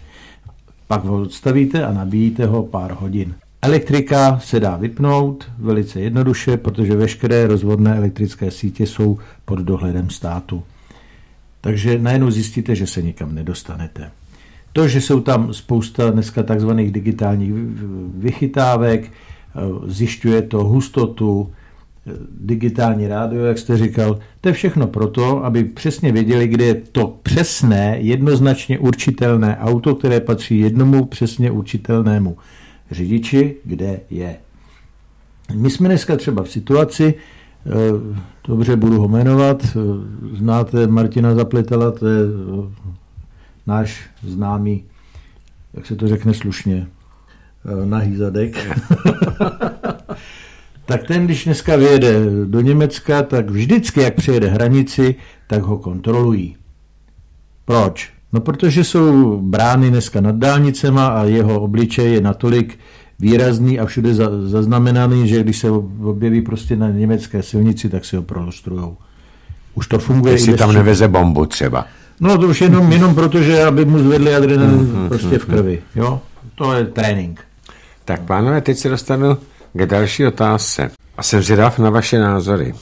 Pak ho odstavíte a nabíjíte ho pár hodin. Elektrika se dá vypnout velice jednoduše, protože veškeré rozvodné elektrické sítě jsou pod dohledem státu. Takže najednou zjistíte, že se nikam nedostanete. To, že jsou tam spousta dneska takzvaných digitálních vychytávek, zjišťuje to hustotu, digitální rádio, jak jste říkal, to je všechno proto, aby přesně věděli, kde je to přesné, jednoznačně určitelné auto, které patří jednomu přesně určitelnému řidiči, kde je. My jsme dneska třeba v situaci, dobře budu ho jmenovat, znáte Martina Zapletala, to je náš známý, jak se to řekne slušně, nahý zadek. Tak ten, když dneska vyjede do Německa, tak vždycky, jak přejede hranici, tak ho kontrolují. Proč? No, protože jsou brány dneska nad dálnicema a jeho obličej je natolik výrazný a všude zaznamenaný, že když se objeví prostě na německé silnici, tak si ho prolustrujou. Už to funguje. Jestli tam neveze bombu třeba. No to už jenom, jenom proto, že aby mu zvedli adrenalin mm, prostě v krvi. Jo? To je trénink. Tak pánové, teď se dostanu k další otázce. A jsem zvědav na vaše názory.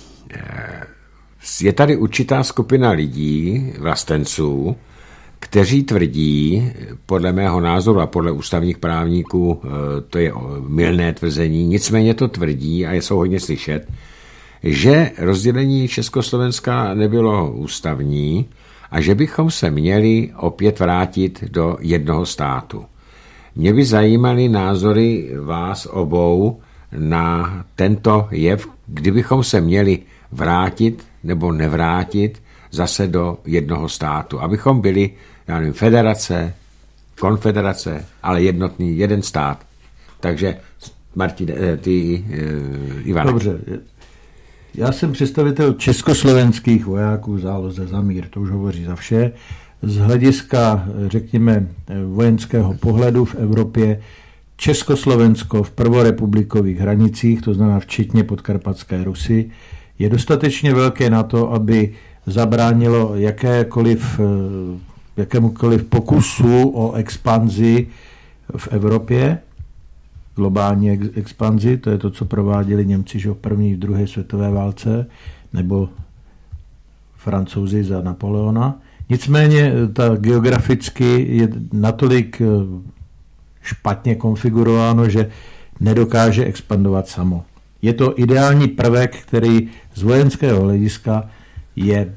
Je tady určitá skupina lidí, vlastenců, kteří tvrdí, podle mého názoru a podle ústavních právníků, to je mylné tvrzení, nicméně to tvrdí a jsou hodně slyšet, že rozdělení Československa nebylo ústavní a že bychom se měli opět vrátit do jednoho státu. Mě by zajímaly názory vás obou na tento jev, kdybychom se měli vrátit nebo nevrátit zase do jednoho státu, abychom byli, já nevím, federace, konfederace, ale jednotný jeden stát. Takže Martin, ty, Ivan. Dobře. Já jsem představitel československých vojáků v záloze za mír, to už hovoří za vše. Z hlediska, řekněme, vojenského pohledu v Evropě Československo v prvorepublikových hranicích, to znamená včetně Podkarpatské Rusy, je dostatečně velké na to, aby zabránilo jakékoliv, jakémukoliv pokusu o expanzi v Evropě, globální expanzi, to je to, co prováděli Němci že v první, v druhé světové válce, nebo Francouzi za Napoleona. Nicméně ta geograficky je natolik špatně konfigurováno, že nedokáže expandovat samo. Je to ideální prvek, který z vojenského hlediska je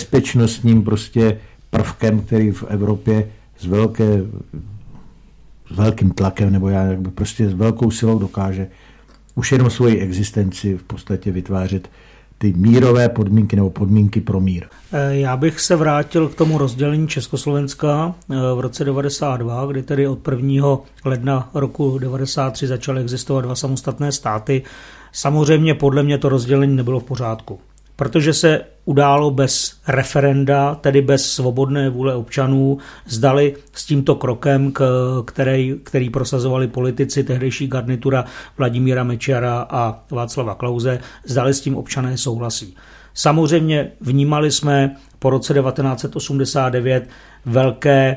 bezpečnostním prostě prvkem, který v Evropě z velké s velkým tlakem, nebo já jakby prostě s velkou silou dokáže už jenom svoji existenci v podstatě vytvářet ty mírové podmínky nebo podmínky pro mír. Já bych se vrátil k tomu rozdělení Československa v roce devadesát dva, kdy tedy od prvního ledna roku devadesát tři začaly existovat dva samostatné státy. Samozřejmě podle mě to rozdělení nebylo v pořádku, protože se událo bez referenda, tedy bez svobodné vůle občanů, zdali s tímto krokem, který, který prosazovali politici, tehdejší garnitura Vladimíra Mečiara a Václava Klause, zdali s tím občané souhlasí. Samozřejmě vnímali jsme po roce devatenáct set osmdesát devět velké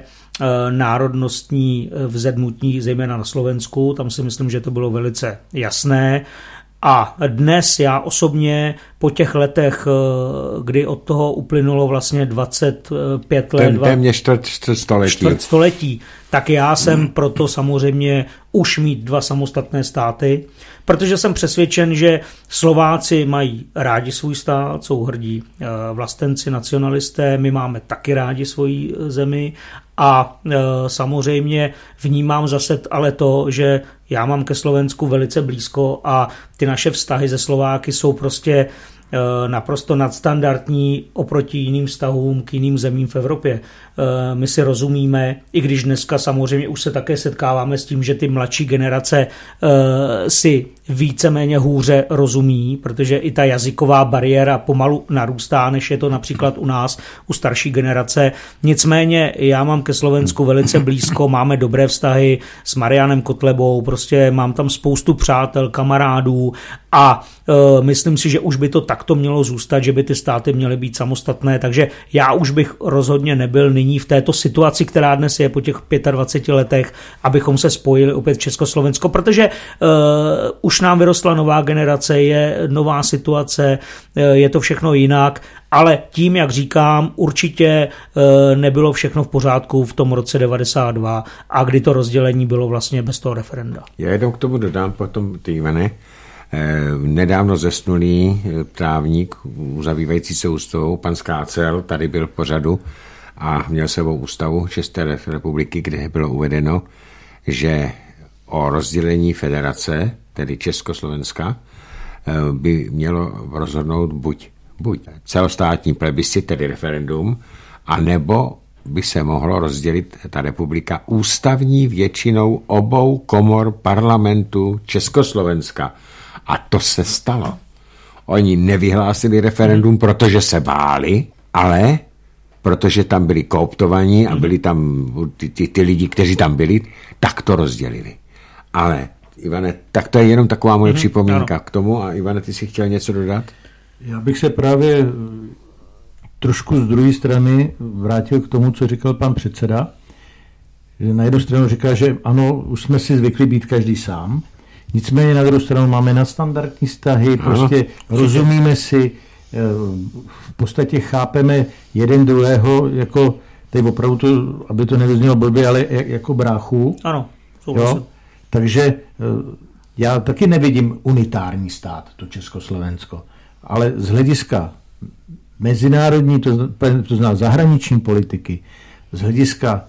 národnostní vzedmutí, zejména na Slovensku, tam si myslím, že to bylo velice jasné. A dnes já osobně po těch letech, kdy od toho uplynulo vlastně dvacet pět let, téměř čtvrt, čtvrt století. čtvrt století, tak já jsem hmm. proto samozřejmě už mít dva samostatné státy, protože jsem přesvědčen, že Slováci mají rádi svůj stát, jsou hrdí vlastenci, nacionalisté, my máme taky rádi svoji zemi a e, samozřejmě vnímám zase ale to, že já mám ke Slovensku velice blízko a ty naše vztahy ze Slováky jsou prostě naprosto nadstandardní oproti jiným vztahům k jiným zemím v Evropě. My si rozumíme, i když dneska samozřejmě už se také setkáváme s tím, že ty mladší generace si víceméně hůře rozumí, protože i ta jazyková bariéra pomalu narůstá, než je to například u nás, u starší generace. Nicméně já mám ke Slovensku velice blízko, máme dobré vztahy s Marianem Kotlebou, prostě mám tam spoustu přátel, kamarádů a e, myslím si, že už by to takto mělo zůstat, že by ty státy měly být samostatné, takže já už bych rozhodně nebyl nyní v této situaci, která dnes je po těch dvaceti pěti letech, abychom se spojili opět Československo, protože e, už nám vyrostla nová generace, je nová situace, e, je to všechno jinak, ale tím, jak říkám, určitě e, nebylo všechno v pořádku v tom roce devadesát dva a kdy to rozdělení bylo vlastně bez toho referenda. Já jenom k tomu dodám potom, ty Ivane, nedávno zesnulý právník zabývající se ústavou, pan Skácel, tady byl v pořadu a měl sebou ústavu České republiky, kde bylo uvedeno, že o rozdělení federace, tedy Československa, by mělo rozhodnout buď, buď celostátní plebiscit, tedy referendum, anebo by se mohlo rozdělit ta republika ústavní většinou obou komor parlamentu Československa. A to se stalo. Oni nevyhlásili referendum, protože se báli, ale protože tam byli kooptovaní a byli tam ty, ty, ty lidi, kteří tam byli, tak to rozdělili. Ale, Ivane, tak to je jenom taková moje mm-hmm, připomínka ano. K tomu. A Ivane, ty si chtěl něco dodat? Já bych se právě trošku z druhé strany vrátil k tomu, co říkal pan předseda. Na jednu stranu říká, že ano, už jsme si zvykli být každý sám. Nicméně na druhou stranu máme nadstandardní vztahy, prostě ano, rozumíme si, v podstatě chápeme jeden druhého jako, teď opravdu to, aby to nevyznělo blbě, ale jako bráchu. Ano, jo? Takže já taky nevidím unitární stát, to Československo, ale z hlediska mezinárodní, to, to znamená zahraniční politiky, z hlediska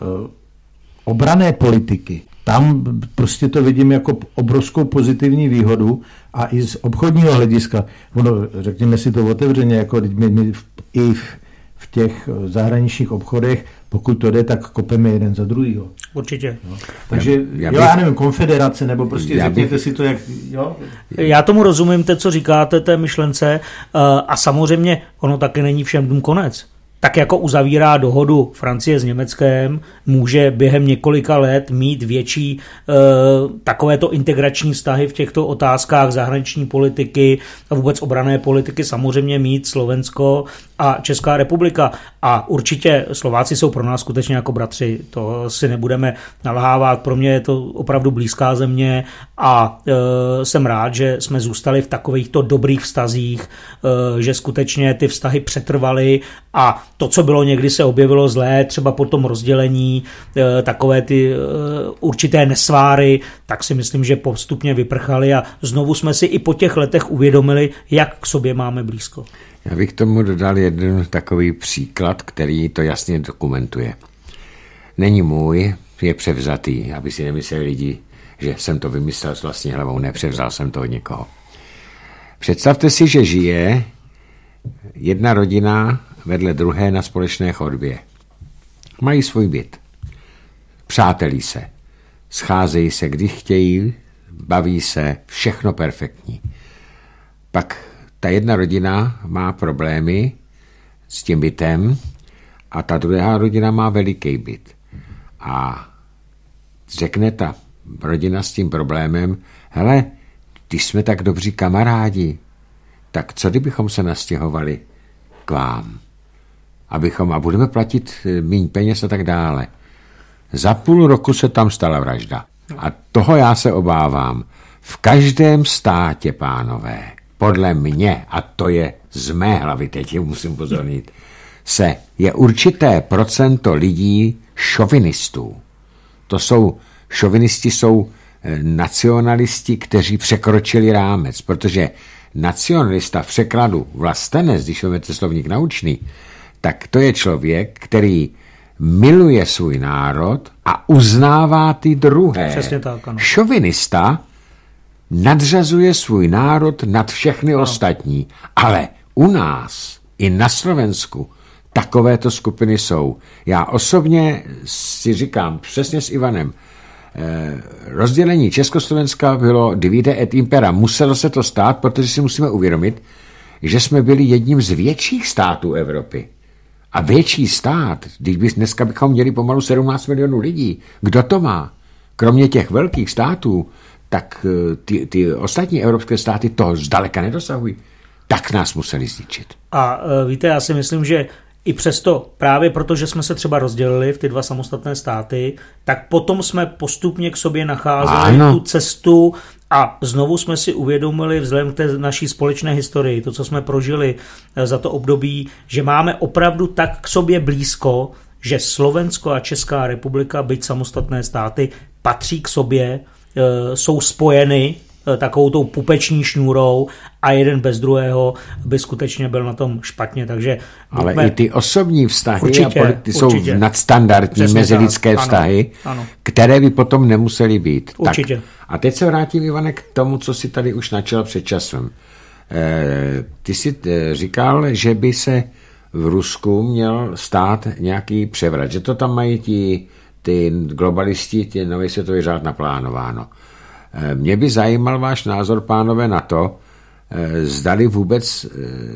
obranné politiky, tam prostě to vidím jako obrovskou pozitivní výhodu a i z obchodního hlediska, ono, řekněme si to otevřeně, jako my, my i v, v těch zahraničních obchodech, pokud to jde, tak kopeme jeden za druhýho. Určitě. No. Takže já, já, bych, jo, já nevím, konfederace, nebo prostě řekněte bych, si to, jak... Jo? Já tomu rozumím, to, co říkáte, té myšlence a samozřejmě ono taky není všem dům konec. Tak jako uzavírá dohodu Francie s Německem, může během několika let mít větší e, takovéto integrační vztahy v těchto otázkách zahraniční politiky a vůbec obranné politiky samozřejmě mít Slovensko a Česká republika. A určitě Slováci jsou pro nás skutečně jako bratři, to si nebudeme nalhávat, pro mě je to opravdu blízká země a e, jsem rád, že jsme zůstali v takovýchto dobrých vztazích, e, že skutečně ty vztahy přetrvaly a to, co bylo někdy se objevilo zlé, třeba po tom rozdělení, e, takové ty e, určité nesváry, tak si myslím, že postupně vyprchaly a znovu jsme si i po těch letech uvědomili, jak k sobě máme blízko. Já bych tomu dodal jeden takový příklad, který to jasně dokumentuje. Není můj, je převzatý, aby si nemysleli lidi, že jsem to vymyslel s vlastní hlavou. Nepřevzal jsem to od někoho. Představte si, že žije jedna rodina vedle druhé na společné chodbě. Mají svůj byt. Přátelí se. Scházejí se, když chtějí, baví se, všechno perfektní. Pak ta jedna rodina má problémy s tím bytem a ta druhá rodina má veliký byt. A řekne ta rodina s tím problémem, hele, když jsme tak dobří kamarádi, tak co kdybychom se nastěhovali k vám? Abychom, a budeme platit míň peněz a tak dále. Za půl roku se tam stala vražda. A toho já se obávám. V každém státě, pánové, podle mě, a to je z mé hlavy, teď musím pozornit, se je určité procento lidí šovinistů. To jsou, šovinisti jsou nacionalisti, kteří překročili rámec, protože nacionalista v překladu vlastenec, když vezmete slovník naučný, tak to je člověk, který miluje svůj národ a uznává ty druhé. Přesně tak, ano. Šovinista nadřazuje svůj národ nad všechny ano. ostatní, ale u nás i na Slovensku takovéto skupiny jsou. Já osobně si říkám, přesně s Ivanem, eh, rozdělení Československa bylo divide et impera. Muselo se to stát, protože si musíme uvědomit, že jsme byli jedním z větších států Evropy. A větší stát, když by dneska bychom měli pomalu sedmnáct milionů lidí, kdo to má? Kromě těch velkých států, tak ty, ty ostatní evropské státy toho zdaleka nedosahují. Tak nás museli zničit. A víte, já si myslím, že i přesto, právě proto, že jsme se třeba rozdělili v ty dva samostatné státy, tak potom jsme postupně k sobě nacházeli ano. tu cestu a znovu jsme si uvědomili vzhledem k té naší společné historii, to, co jsme prožili za to období, že máme opravdu tak k sobě blízko, že Slovensko a Česká republika, byť samostatné státy, patří k sobě, jsou spojeny takovou tou pupeční šňůrou a jeden bez druhého by skutečně byl na tom špatně, takže... Ale buďme... i ty osobní vztahy určitě, a politi- jsou určitě. nadstandardní Přesně mezilidské tak. vztahy, ano, ano. které by potom nemusely být. Určitě. Tak, a teď se vrátím, Ivane, k tomu, co si tady už načal před časem. E, ty jsi říkal, že by se v Rusku měl stát nějaký převrat, že to tam mají ti, ty globalisti, ty nový světový řád naplánováno. Mě by zajímal váš názor, pánové, na to, zdali vůbec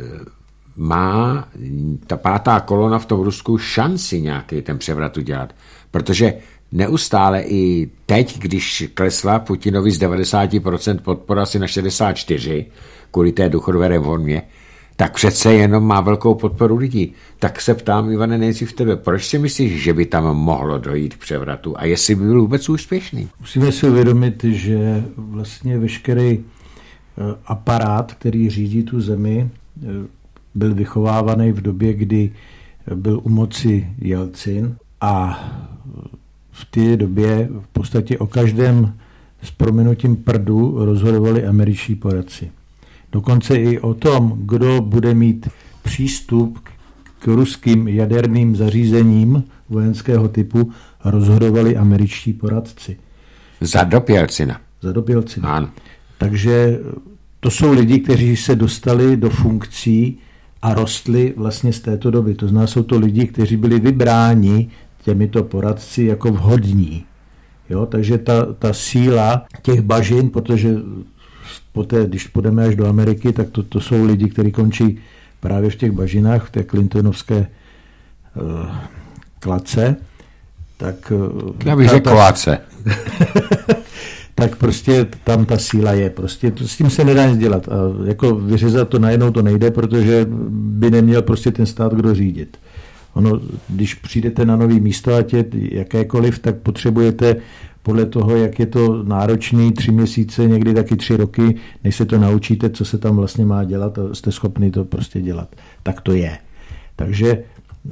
má ta pátá kolona v tom Rusku šanci nějaký ten převrat udělat. Protože neustále i teď, když klesla Putinovi z devadesát procent podpora asi na šedesát čtyři procent kvůli té důchodové reformě, tak přece jenom má velkou podporu lidí. Tak se ptám, Ivane, nejdřív tebe, proč si myslíš, že by tam mohlo dojít k převratu a jestli by byl vůbec úspěšný? Musíme si uvědomit, že vlastně veškerý aparát, který řídí tu zemi, byl vychovávaný v době, kdy byl u moci Jelcin a v té době v podstatě o každém s prominutím prdu rozhodovali američtí poradci. Dokonce i o tom, kdo bude mít přístup k ruským jaderným zařízením vojenského typu, rozhodovali američtí poradci. Za dob Jelcina. Za dob Jelcina. Ano. Takže to jsou lidi, kteří se dostali do funkcí a rostli vlastně z této doby. To znamená, jsou to lidi, kteří byli vybráni těmito poradci jako vhodní. Jo? Takže ta, ta síla těch bažin, protože poté, když půjdeme až do Ameriky, tak to, to jsou lidi, kteří končí právě v těch bažinách, v té clintonovské uh, klace. Tak, já bych řekl klace. Tak prostě tam ta síla je. Prostě to, s tím se nedá nic dělat. A jako vyřezat to najednou to nejde, protože by neměl prostě ten stát kdo řídit. Ono, když přijdete na nový místo, ať je jakékoliv, tak potřebujete podle toho, jak je to náročný, tři měsíce, někdy taky tři roky, než se to naučíte, co se tam vlastně má dělat a jste schopni to prostě dělat. Tak to je. Takže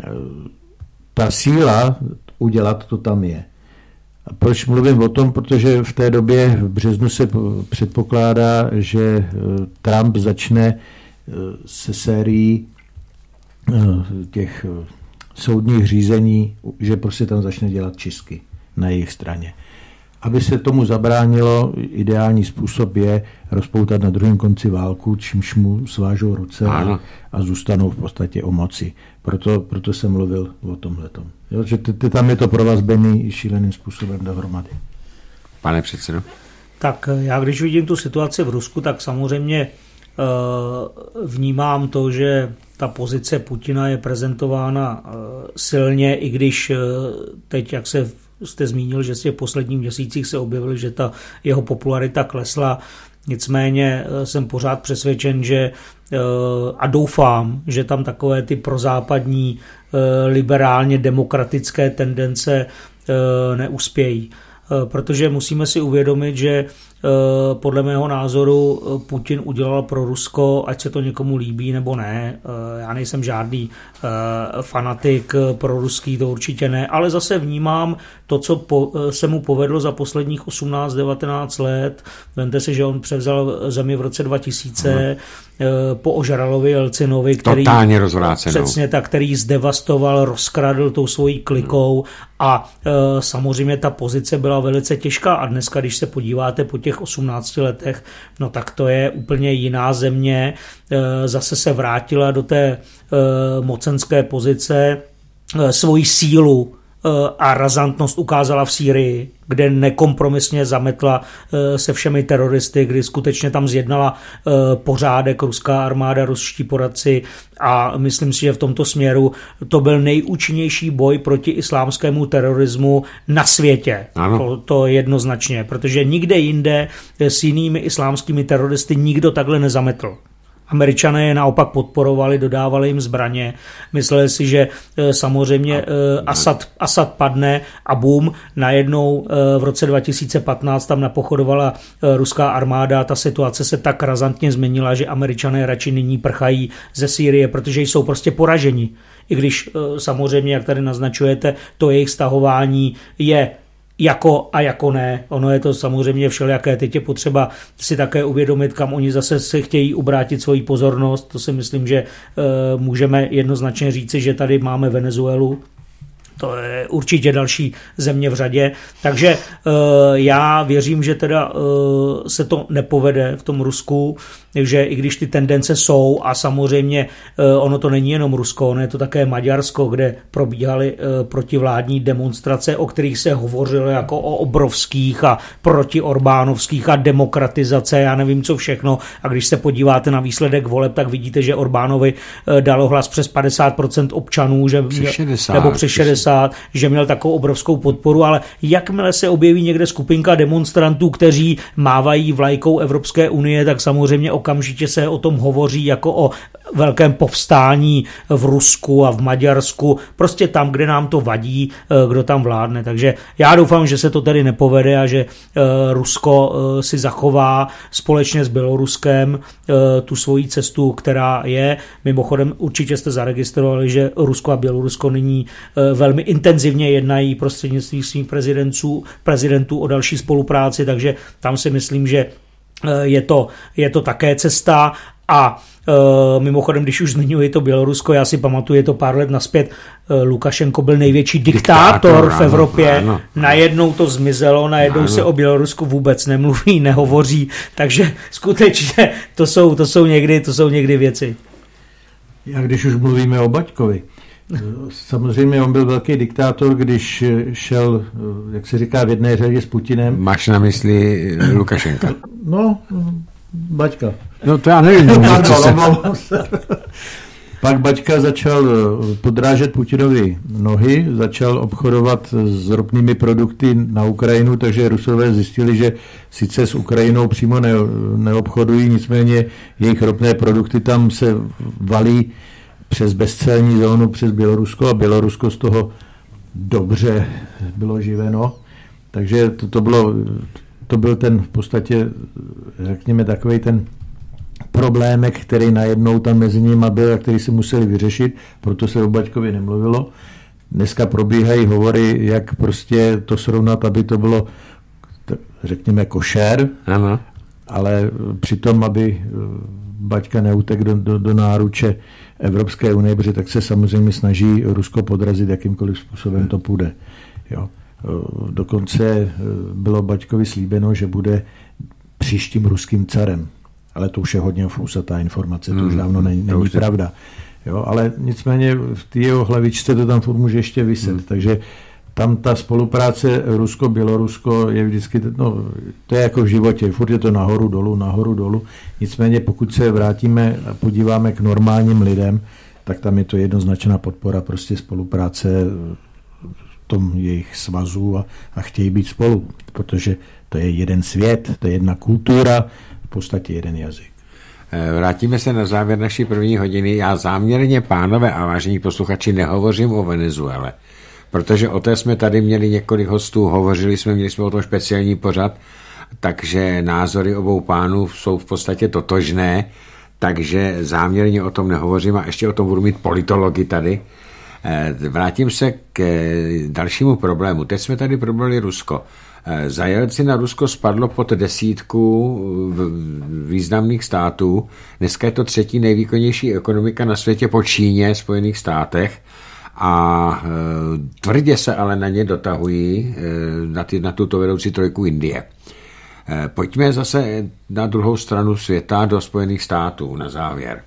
ta síla udělat to tam je. A proč mluvím o tom? Protože v té době v březnu se předpokládá, že Trump začne se sérií těch soudních řízení, že prostě tam začne dělat čistky. na jejich straně. Aby se tomu zabránilo, ideální způsob je rozpoutat na druhém konci válku, čímž mu svážou ruce a, a zůstanou v podstatě o moci. Proto, proto jsem mluvil o tomhletom. Jo, že ty, ty tam je to provazbený šíleným způsobem dohromady. Pane předsedo? Tak já když vidím tu situaci v Rusku, tak samozřejmě vnímám to, že ta pozice Putina je prezentována silně, i když teď, jak se jste zmínil, že v posledních měsících se objevil, že ta jeho popularita klesla. Nicméně jsem pořád přesvědčen, že a doufám, že tam takové ty prozápadní liberálně demokratické tendence neuspějí. Protože musíme si uvědomit, že podle mého názoru Putin udělal pro Rusko, ať se to někomu líbí nebo ne. Já nejsem žádný fanatik proruský, to určitě ne, ale zase vnímám to, co se mu povedlo za posledních osmnáct devatenáct let. Vemte si, že on převzal zemi v roce dva tisíce po Ožralovi Jelcinovi, který totálně rozvrácenou. Přesně tak, který zdevastoval, rozkradl tou svojí klikou a e, samozřejmě ta pozice byla velice těžká a dneska, když se podíváte po těch osmnácti letech, no tak to je úplně jiná země, e, zase se vrátila do té e, mocenské pozice, e, svoji sílu a razantnost ukázala v Sýrii, kde nekompromisně zametla se všemi teroristy, kdy skutečně tam zjednala pořádek ruská armáda, ruští poradci a myslím si, že v tomto směru to byl nejúčinnější boj proti islámskému terorismu na světě. To, to jednoznačně, protože nikde jinde s jinými islámskými teroristy nikdo takhle nezametl. Američané je naopak podporovali, dodávali jim zbraně. Mysleli si, že samozřejmě Asad, Asad padne a bum, najednou v roce dva tisíce patnáct tam napochodovala ruská armáda. Ta situace se tak razantně změnila, že Američané radši nyní prchají ze Sýrie, protože jsou prostě poraženi. I když samozřejmě, jak tady naznačujete, to jejich stahování je jako a jako ne. Ono je to samozřejmě všelijaké. Teď je potřeba si také uvědomit, kam oni zase se chtějí obrátit svoji pozornost. To si myslím, že e, můžeme jednoznačně říci, že tady máme Venezuelu. To je určitě další země v řadě. Takže e, já věřím, že teda e, se to nepovede v tom Rusku, že i když ty tendence jsou a samozřejmě e, ono to není jenom Rusko, ono je to také Maďarsko, kde probíhaly e, protivládní demonstrace, o kterých se hovořilo jako o obrovských a protiorbánovských a demokratizace, já nevím co všechno. A když se podíváte na výsledek voleb, tak vidíte, že Orbánovi e, dalo hlas přes padesát procent občanů, že přes šedesát, nebo přes šedesát, že měl takovou obrovskou podporu, ale jakmile se objeví někde skupinka demonstrantů, kteří mávají vlajkou Evropské unie, tak samozřejmě okamžitě se o tom hovoří jako o velkém povstání v Rusku a v Maďarsku, prostě tam, kde nám to vadí, kdo tam vládne. Takže já doufám, že se to tedy nepovede a že Rusko si zachová společně s Běloruskem tu svoji cestu, která je. Mimochodem určitě jste zaregistrovali, že Rusko a Bělorusko nyní velmi intenzivně jednají prostřednictvím svých prezidentů, prezidentů o další spolupráci, takže tam si myslím, že je to, je to také cesta. A e, mimochodem, když už zmiňuji to Bělorusko, já si pamatuju, je to pár let nazpět, e, Lukašenko byl největší diktátor, diktátor v Evropě, ano, ano, najednou to zmizelo, najednou ano. se o Bělorusku vůbec nemluví, nehovoří, takže skutečně to jsou, to jsou, někdy, to jsou někdy věci. Jak když už mluvíme o Baťkovi, samozřejmě on byl velký diktátor, když šel, jak se říká, v jedné řadě s Putinem. Máš na mysli Lukašenka? No, Baťka. No to já nevím. se. Pak Baťka začal podrážet Putinovi nohy, začal obchodovat s ropnými produkty na Ukrajinu, takže Rusové zjistili, že sice s Ukrajinou přímo ne, neobchodují, nicméně jejich ropné produkty tam se valí přes bezcelní zónu, přes Bělorusko a Bělorusko z toho dobře bylo živeno. Takže to, to, bylo, to byl ten v podstatě, řekněme, takový ten problémek, který najednou tam mezi nimi byl a který se museli vyřešit, proto se o Baťkovi nemluvilo. Dneska probíhají hovory, jak prostě to srovnat, aby to bylo, řekněme, košer, ano. Ale přitom, aby Baťka neutek do, do, do náruče Evropské unie, protože tak se samozřejmě snaží Rusko podrazit, jakýmkoliv způsobem to půjde. Jo. Dokonce bylo Baťkovi slíbeno, že bude příštím ruským carem. Ale to už je hodně fousatá informace, to už dávno není, není pravda. Jo, ale nicméně v té jeho hlavičce to tam furt může ještě vyset. Hmm. Takže tam ta spolupráce Rusko-Bělorusko je vždycky, no, to je jako v životě, furt je to nahoru, dolů, nahoru, dolů. Nicméně pokud se vrátíme a podíváme k normálním lidem, tak tam je to jednoznačná podpora prostě spolupráce v tom jejich svazu a, a chtějí být spolu, protože to je jeden svět, to je jedna kultura, v podstatě jeden jazyk. Vrátíme se na závěr naší první hodiny. Já záměrně, pánové a vážení posluchači, nehovořím o Venezuele, protože o té jsme tady měli několik hostů, hovořili jsme, měli jsme o tom speciální pořad, takže názory obou pánů jsou v podstatě totožné, takže záměrně o tom nehovořím a ještě o tom budu mít politology tady. Vrátím se k dalšímu problému. Teď jsme tady probrali Rusko. Za Jelcina Rusko spadlo pod desítku významných států. Dneska je to třetí nejvýkonnější ekonomika na světě po Číně, Spojených státech a tvrdě se ale na ně dotahují na, ty, na tuto vedoucí trojku Indie. Pojďme zase na druhou stranu světa do Spojených států na závěr.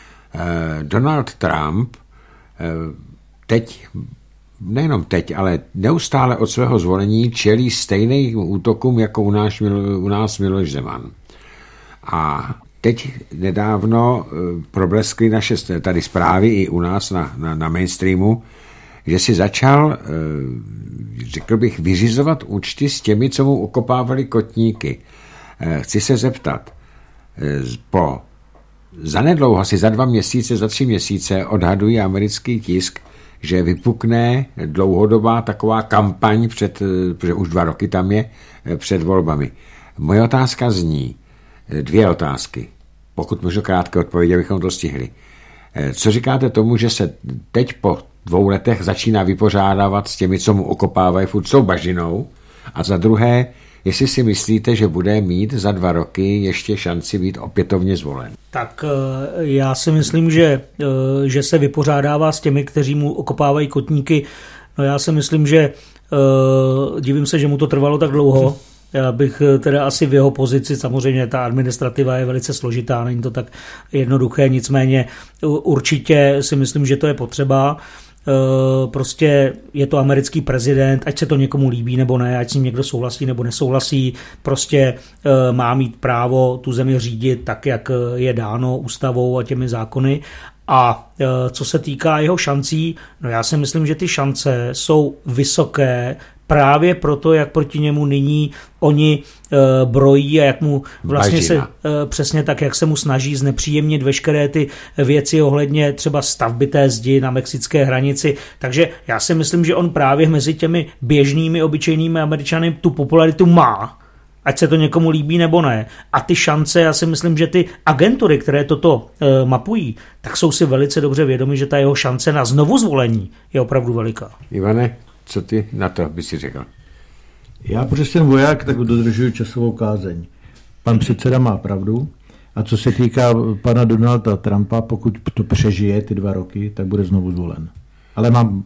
Donald Trump teď, nejenom teď, ale neustále od svého zvolení čelí stejným útokům jako u nás, u nás Miloš Zeman. A teď nedávno probleskly naše tady zprávy i u nás na, na, na mainstreamu, že si začal, řekl bych, vyřizovat účty s těmi, co mu okopávali kotníky. Chci se zeptat, po zanedlouho, asi za dva měsíce, za tři měsíce odhadují americký tisk, že vypukne dlouhodobá taková kampaň, před, protože už dva roky tam je, před volbami. Moje otázka zní, dvě otázky, pokud možno krátké odpovědi, abychom to stihli. Co říkáte tomu, že se teď po dvou letech začíná vypořádávat s těmi, co mu okopávají furt jsou bažinou? A za druhé, jestli si myslíte, že bude mít za dva roky ještě šanci být opětovně zvolen? Tak já si myslím, že, že se vypořádává s těmi, kteří mu okopávají kotníky. No já si myslím, že divím se, že mu to trvalo tak dlouho. Já bych teda asi v jeho pozici, samozřejmě ta administrativa je velice složitá, není to tak jednoduché, nicméně určitě si myslím, že to je potřeba. Prostě je to americký prezident, ať se to někomu líbí nebo ne, ať s ním někdo souhlasí nebo nesouhlasí, prostě má mít právo tu zemi řídit tak, jak je dáno ústavou a těmi zákony. A co se týká jeho šancí, no já si myslím, že ty šance jsou vysoké, právě proto, jak proti němu nyní oni e, brojí a jak mu vlastně Bažina. se e, přesně tak, jak se mu snaží znepříjemnit veškeré ty věci ohledně třeba stavby té zdi na mexické hranici. Takže já si myslím, že on právě mezi těmi běžnými, obyčejnými Američany tu popularitu má, ať se to někomu líbí nebo ne. A ty šance, já si myslím, že ty agentury, které toto e, mapují, tak jsou si velice dobře vědomi, že ta jeho šance na znovu zvolení je opravdu veliká. Ivane, co ty na to by si řekl? Já, protože jsem voják, tak dodržuji časovou kázeň. Pan předseda má pravdu. A co se týká pana Donalda Trumpa, pokud to přežije ty dva roky, tak bude znovu zvolen. Ale mám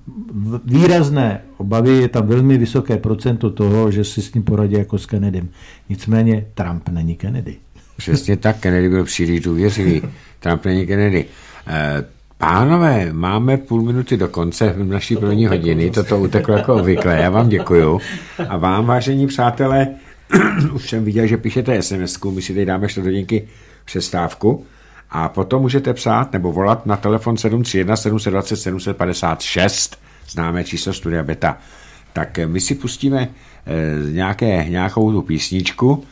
výrazné obavy, je tam velmi vysoké procento toho, že si s ním poradí jako s Kennedym. Nicméně Trump není Kennedy. Přesně tak, Kennedy byl příliš důvěřivý. Trump není Kennedy. Eh, Pánové, máme půl minuty do konce naší první hodiny, toto uteklo jako obvykle, já vám děkuju. A vám, vážení přátelé, už jsem viděl, že píšete es em esku, my si tady dáme čtvrt hodinky přestávku a potom můžete psát nebo volat na telefon sedm tři jedna sedm dva zet sedm pět šest, známé číslo Studia Beta. Tak my si pustíme eh, nějaké, nějakou tu písničku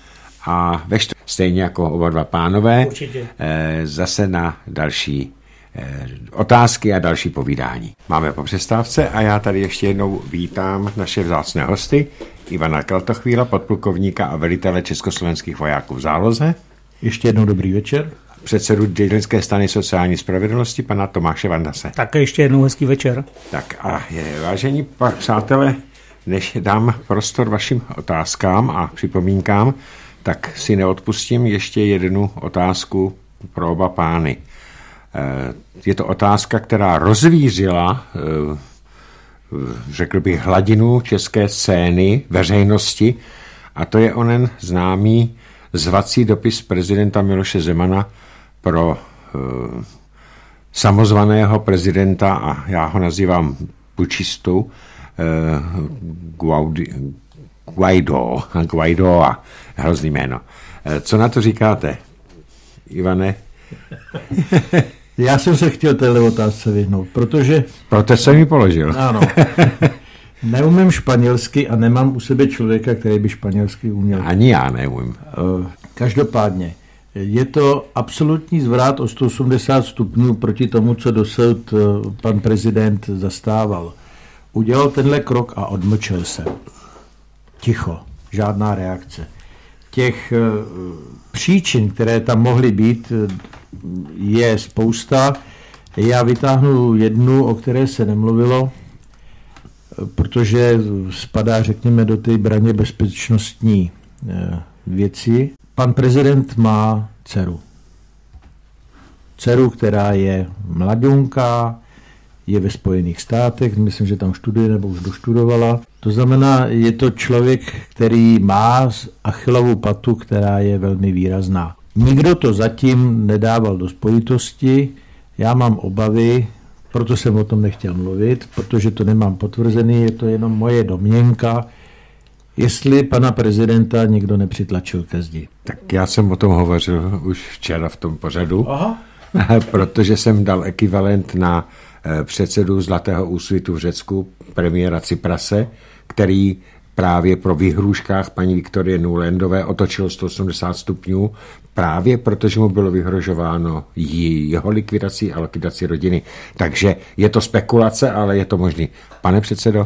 a ve čtvrt, stejně jako oba dva pánové, eh, zase na další otázky a další povídání. Máme po přestávce a já tady ještě jednou vítám naše vzácné hosty Ivana Kratochvíla, podplukovníka a velitele československých vojáků v záloze. Ještě jednou dobrý večer. Předsedu Dělnické strany sociální spravedlnosti pana Tomáše Vandase. Tak ještě jednou hezký večer. Tak a je, vážení přátelé, než dám prostor vašim otázkám a připomínkám, tak si neodpustím ještě jednu otázku pro oba pány. Je to otázka, která rozvířila řekl bych, hladinu české scény, veřejnosti, a to je onen známý zvací dopis prezidenta Miloše Zemana pro eh, samozvaného prezidenta, a já ho nazývám pučistu, eh, Guaudi, Guaido, Guaido a hrozný jméno. Eh, co na to říkáte, Ivane? Já jsem se chtěl téhle otázce vyhnout, protože... Proto jsem ji položil. Ano. Neumím španělsky a nemám u sebe člověka, který by španělsky uměl. Ani já neumím. Každopádně, je to absolutní zvrat o sto osmdesát stupňů proti tomu, co dosud pan prezident zastával. Udělal tenhle krok a odmlčel se. Ticho, žádná reakce. Těch příčin, které tam mohly být, je spousta. Já vytáhnu jednu, o které se nemluvilo, protože spadá, řekněme, do té braně bezpečnostní věci. Pan prezident má dceru. Dceru, která je mladunka, je ve Spojených státech, myslím, že tam studuje nebo už doštudovala. To znamená, je to člověk, který má Achillovu patu, která je velmi výrazná. Nikdo to zatím nedával do spojitosti, já mám obavy, proto jsem o tom nechtěl mluvit, protože to nemám potvrzený, je to jenom moje domněnka, jestli pana prezidenta někdo nepřitlačil ke zdi. Tak já jsem o tom hovořil už včera v tom pořadu, Aha. protože jsem dal ekvivalent na předsedu Zlatého úsvitu v Řecku, premiéra Cyprase, který právě pro vyhrůžkách paní Viktorie Nulandové otočil sto osmdesát stupňů, právě protože mu bylo vyhrožováno jeho likvidací a likvidací rodiny. Takže je to spekulace, ale je to možný. Pane předsedo?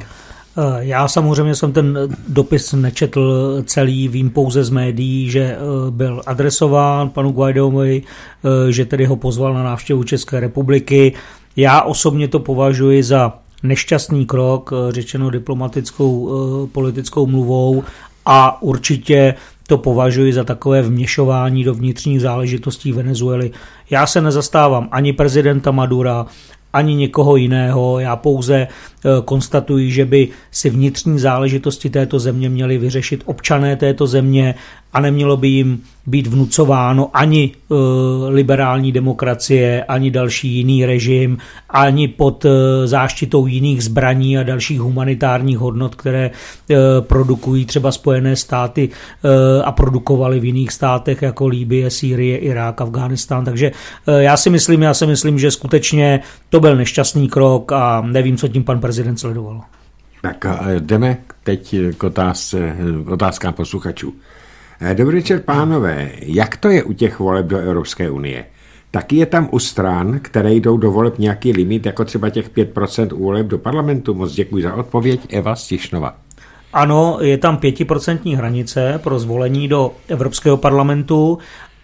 Já samozřejmě jsem ten dopis nečetl celý, vím pouze z médií, že byl adresován panu Guaidovi, že tedy ho pozval na návštěvu České republiky. Já osobně to považuji za nešťastný krok, řečeno diplomatickou politickou mluvou, a určitě to považuji za takové vměšování do vnitřních záležitostí Venezuely. Já se nezastávám ani prezidenta Madura, ani někoho jiného. Já pouze konstatuji, že by si vnitřní záležitosti této země měli vyřešit občané této země a nemělo by jim být vnucováno ani uh, liberální demokracie, ani další jiný režim, ani pod uh, záštitou jiných zbraní a dalších humanitárních hodnot, které uh, produkují třeba Spojené státy uh, a produkovaly v jiných státech jako Libye, Sýrie, Irák, Afghánistán. Takže uh, já si myslím, já si myslím, že skutečně to byl nešťastný krok a nevím, co tím pan prezident sledoval. Tak jdeme teď k otázce, otázkám posluchačů. Dobrý večer, pánové. Jak to je u těch voleb do Evropské unie? Taky je tam u stran, které jdou do voleb nějaký limit, jako třeba těch pět procent u voleb do parlamentu? Moc děkuji za odpověď. Eva Stišnova. Ano, je tam pětiprocentní hranice pro zvolení do Evropského parlamentu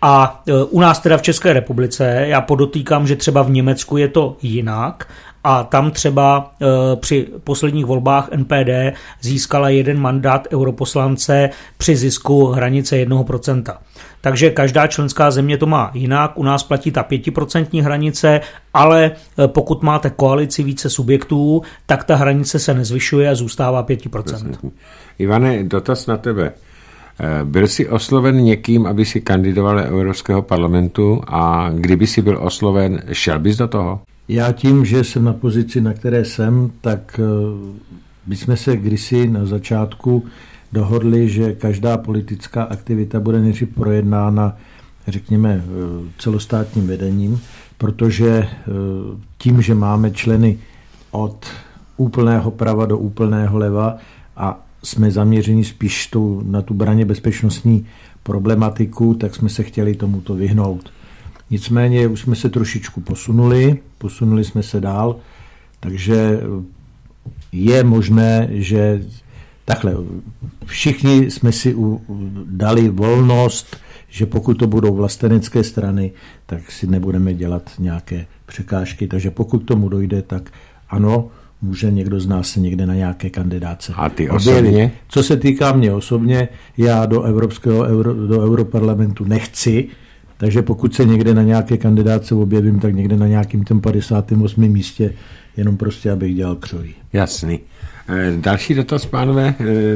a u nás teda v České republice, já podotýkám, že třeba v Německu je to jinak, a tam třeba e, při posledních volbách N P D získala jeden mandát europoslance při zisku hranice jednoho procenta. Takže každá členská země to má jinak, u nás platí ta pětiprocentní hranice, ale pokud máte koalici více subjektů, tak ta hranice se nezvyšuje a zůstává pět procent. Ivane, dotaz na tebe. Byl jsi osloven někým, aby si kandidoval do Evropského parlamentu, a kdyby si byl osloven, šel bys do toho? Já tím, že jsem na pozici, na které jsem, tak bychom se kdysi na začátku dohodli, že každá politická aktivita bude nejdřív projednána, řekněme, celostátním vedením, protože tím, že máme členy od úplného prava do úplného leva a jsme zaměřeni spíš tu, na tu braně bezpečnostní problematiku, tak jsme se chtěli tomuto vyhnout. Nicméně už jsme se trošičku posunuli, posunuli jsme se dál, takže je možné, že takhle, všichni jsme si dali volnost, že pokud to budou vlastenecké strany, tak si nebudeme dělat nějaké překážky, takže pokud k tomu dojde, tak ano, může někdo z nás se někde na nějaké kandidáce A ty osobně? objevit. Co se týká mě osobně, já do Evropského, euro, do Europarlamentu nechci, Takže pokud se někde na nějaké kandidáce objevím, tak někde na nějakým tom padesátém osmém místě, jenom prostě, abych dělal křoví. Jasný. Další dotaz, pánové,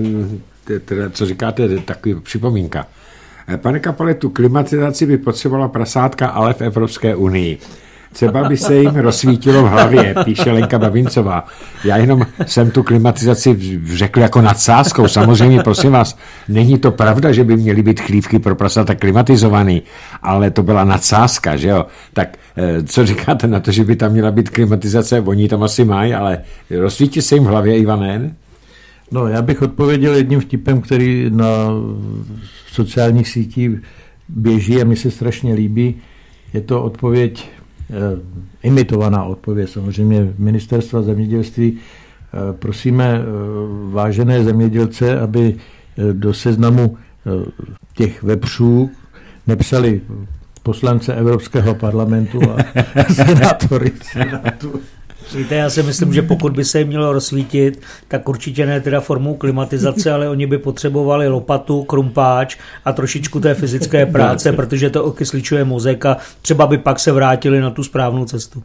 teda, co říkáte, takový připomínka. Pane Kapale, tu klimatizaci by potřebovala prasátka, ale v Evropské unii. Třeba by se jim rozsvítilo v hlavě, píše Lenka Babincová. Já jenom jsem tu klimatizaci řekl jako nadsázkou. Samozřejmě, prosím vás, není to pravda, že by měly být chlívky pro prasata klimatizovaný, ale to byla nadsázka, že jo? Tak co říkáte na to, že by tam měla být klimatizace? Oni tam asi mají, ale rozsvítí se jim v hlavě, Ivane? No, já bych odpověděl jedním vtipem, který na sociálních sítích běží a mi se strašně líbí. Je to odpověď, eh, imitovaná odpověď samozřejmě Ministerstva zemědělství. Eh, prosíme eh, vážené zemědělce, aby eh, do seznamu eh, těch vepřů nepsali poslance Evropského parlamentu a senátory senátu. Víte, já si myslím, že pokud by se jim mělo rozsvítit, tak určitě ne teda formou klimatizace, ale oni by potřebovali lopatu, krumpáč a trošičku té fyzické práce, protože to okysličuje mozek a třeba by pak se vrátili na tu správnou cestu.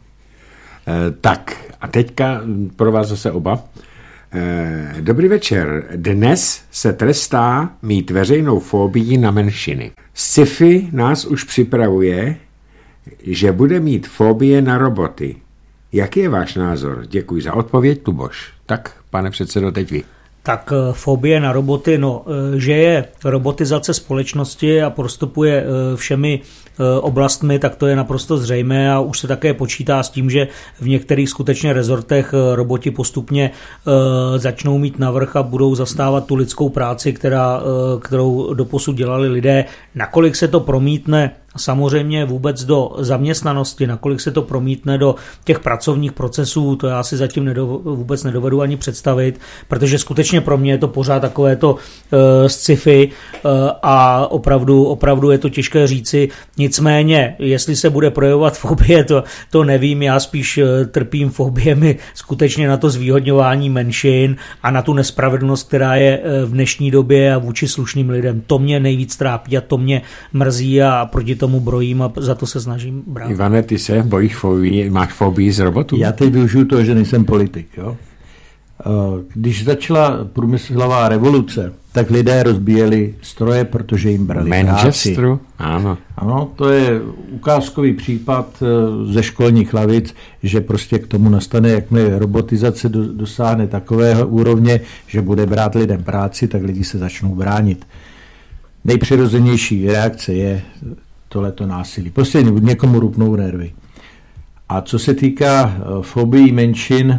E, tak a teďka pro vás zase oba. E, dobrý večer. Dnes se trestá mít veřejnou fobii na menšiny. Sci-fi nás už připravuje, že bude mít fobie na roboty. Jaký je váš názor? Děkuji za odpověď, Luboš. Tak, pane předsedo, teď vy. Tak fobie na roboty, no, že je robotizace společnosti a prostupuje všemi oblastmi, tak to je naprosto zřejmé a už se také počítá s tím, že v některých skutečně rezortech roboti postupně začnou mít navrch a budou zastávat tu lidskou práci, která, kterou doposud dělali lidé. Nakolik se to promítne samozřejmě vůbec do zaměstnanosti, nakolik se to promítne do těch pracovních procesů, to já si zatím nedovedu, vůbec nedovedu ani představit, protože skutečně pro mě je to pořád takové to uh, sci-fi uh, a opravdu, opravdu je to těžké říci. Nicméně, jestli se bude projevovat fobie, to, to nevím, já spíš uh, trpím fobiemi skutečně na to zvýhodňování menšin a na tu nespravedlnost, která je uh, v dnešní době a vůči slušným lidem. To mě nejvíc trápí a to mě mrzí a proti tomu brojím a za to se snažím brát. Ivane, ty se bojíš fobii, máš fobii z robotů? Já teď využiju toho, že nejsem politik. Jo? Když začala průmyslová revoluce, tak lidé rozbíjeli stroje, protože jim brali Manchesteru? Ano. Ano, to je ukázkový případ ze školních lavic, že prostě k tomu nastane, jakmile robotizace dosáhne takového úrovně, že bude brát lidem práci, tak lidi se začnou bránit. Nejpřirozenější reakce je tohleto násilí. Prostě někomu rupnou nervy. A co se týká fobii menšin,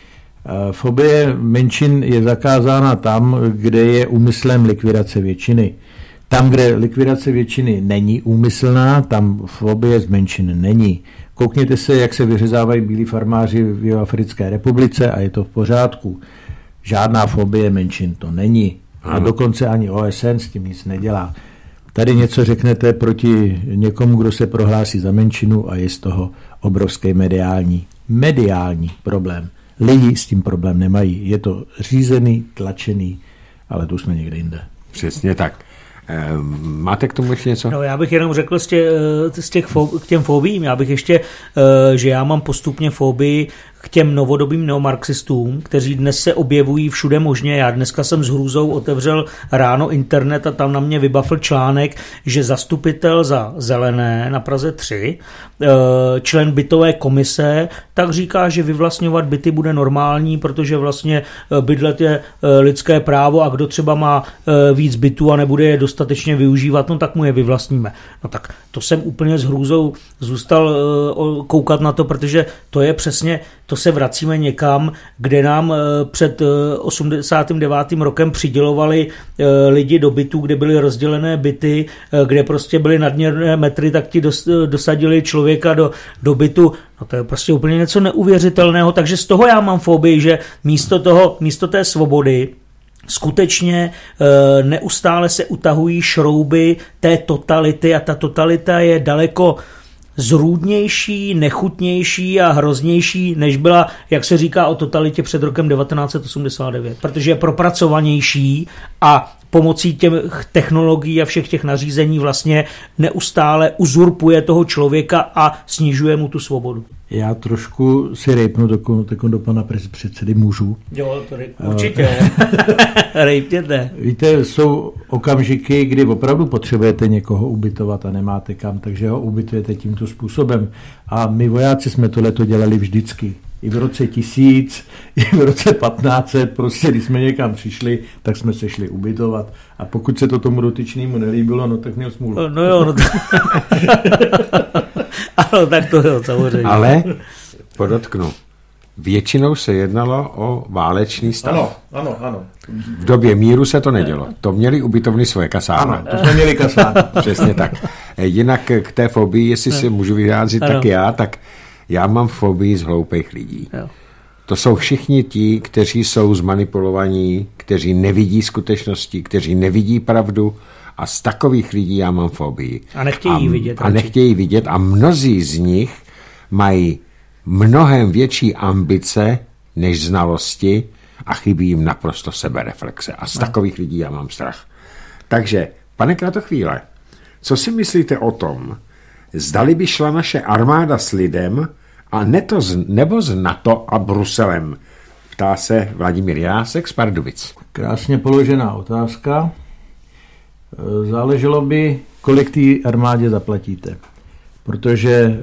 fobie menšin je zakázána tam, kde je úmyslem likvidace většiny. Tam, kde likvidace většiny není úmyslná, tam fobie z menšin není. Koukněte se, jak se vyřezávají bílí farmáři v Africké republice a je to v pořádku. Žádná fobie menšin to není. A dokonce ani O S N s tím nic nedělá. Tady něco řeknete proti někomu, kdo se prohlásí za menšinu a je z toho obrovský mediální, mediální problém. Lidi s tím problém nemají. Je to řízený, tlačený, ale to už jsme někde jinde. Přesně tak. Máte k tomu ještě něco? No, já bych jenom řekl z těch, z těch fo- k těm fobím, já bych ještě, že já mám postupně fobii k těm novodobým neomarxistům, kteří dnes se objevují všude možně. Já dneska jsem s hrůzou otevřel ráno internet a tam na mě vybafl článek, že zastupitel za Zelené na Praze tři, člen bytové komise, tak říká, že vyvlastňovat byty bude normální, protože vlastně bydlet je lidské právo a kdo třeba má víc bytů a nebude je dostatečně využívat, no tak mu je vyvlastníme. No tak to jsem úplně s hrůzou zůstal koukat na to, protože to je přesně, to se vracíme někam, kde nám před osmdesátým devátým rokem přidělovali lidi do bytů, kde byly rozdělené byty, kde prostě byly nadměrné metry, tak ti dosadili člověka do, do bytu. No to je prostě úplně něco neuvěřitelného, takže z toho já mám fobii, že místo toho, místo té svobody skutečně e, neustále se utahují šrouby té totality a ta totalita je daleko zrůdnější, nechutnější a hroznější, než byla, jak se říká o totalitě před rokem devatenáct set osmdesát devět, protože je propracovanější a pomocí těch technologií a všech těch nařízení vlastně neustále uzurpuje toho člověka a snižuje mu tu svobodu. Já trošku si rejpnu do, do pana předsedy můžu. Jo, to rejp, určitě. Rejpněte. Víte, jsou okamžiky, kdy opravdu potřebujete někoho ubytovat a nemáte kam, takže ho ubytujete tímto způsobem. A my vojáci jsme tohleto dělali vždycky. I v roce tisíc, i v roce patnáct set, prostě když jsme někam přišli, tak jsme se šli ubytovat. A pokud se to tomu dotyčnému nelíbilo, no tak měl smůlu. No jo, no to... Ano, tak to jo, samozřejmě. Ale podotknu, většinou se jednalo o válečný stav. Ano, ano, ano. V době míru se to nedělo. To měli ubytovny svoje kasárny. Ano, to jsme měli kasárny. Přesně tak. Jinak k té fobii, jestli si můžu vyjádřit tak já, tak já mám fobii z hloupých lidí. Jo. To jsou všichni ti, kteří jsou zmanipulovaní, kteří nevidí skutečnosti, kteří nevidí pravdu, a z takových lidí já mám fobii. A nechtějí a, vidět. A nechtějí vidět a mnozí z nich mají mnohem větší ambice než znalosti a chybí jim naprosto sebereflexe. A z no. takových lidí já mám strach. Takže, pane Kratochvíle, co si myslíte o tom, zdali by šla naše armáda s lidem a neto z, nebo s NATO a Bruselem? Ptá se Vladimír Jásek z Pardubic. Krásně položená otázka. Záleželo by, kolik té armádě zaplatíte. Protože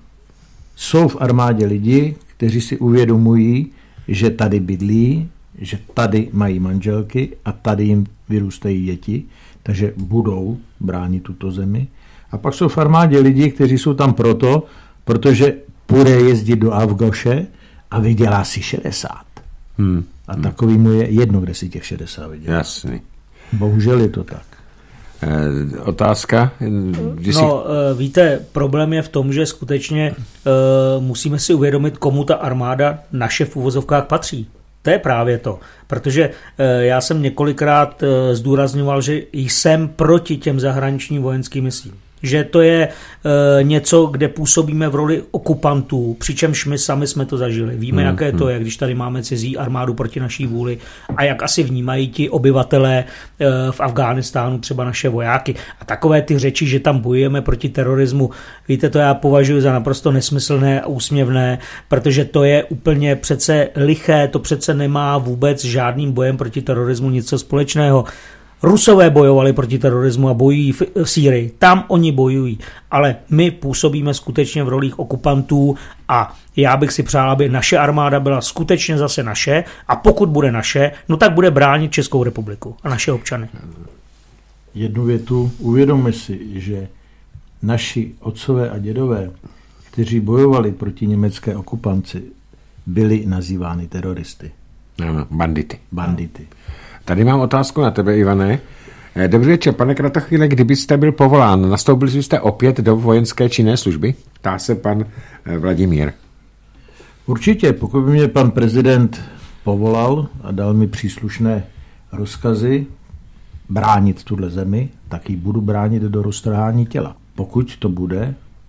jsou v armádě lidi, kteří si uvědomují, že tady bydlí, že tady mají manželky a tady jim vyrůstají děti, takže budou bránit tuto zemi. A pak jsou v armádě lidi, kteří jsou tam proto, protože bude jezdit do Avgoše a vydělá si šedesát. Hmm. A hmm. takový mu je jedno, kde si těch šedesát vydělá. Jasný. Bohužel je to tak. E, otázka? Když no, si... víte, problém je v tom, že skutečně e, musíme si uvědomit, komu ta armáda naše v uvozovkách patří. To je právě to, protože e, já jsem několikrát e, zdůrazňoval, že jsem proti těm zahraničním vojenským misím. Že to je e, něco, kde působíme v roli okupantů, přičemž my sami jsme to zažili. Víme, hmm, jaké hmm. to je, když tady máme cizí armádu proti naší vůli a jak asi vnímají ti obyvatelé e, v Afghánistánu, třeba naše vojáky. A takové ty řeči, že tam bojujeme proti terorismu, víte, to já považuji za naprosto nesmyslné a úsměvné, protože to je úplně přece liché, to přece nemá vůbec žádným bojem proti terorismu nic společného. Rusové bojovali proti terorismu a bojují v Sýrii. Tam oni bojují, ale my působíme skutečně v rolích okupantů a já bych si přál, aby naše armáda byla skutečně zase naše a pokud bude naše, no tak bude bránit Českou republiku a naše občany. Jednu větu, uvědomme si, že naši otcové a dědové, kteří bojovali proti německé okupanci, byli nazývány teroristy. Ano, bandity. Bandity. Tady mám otázku na tebe, Ivane. Dobrý večer, pane Kratochvíle, kdybyste byl povolán, nastoupili jste opět do vojenské činné služby? Ptá se pan Vladimír. Určitě, pokud by mě pan prezident povolal a dal mi příslušné rozkazy bránit tuhle zemi, tak ji budu bránit do roztrhání těla. Pokud to bude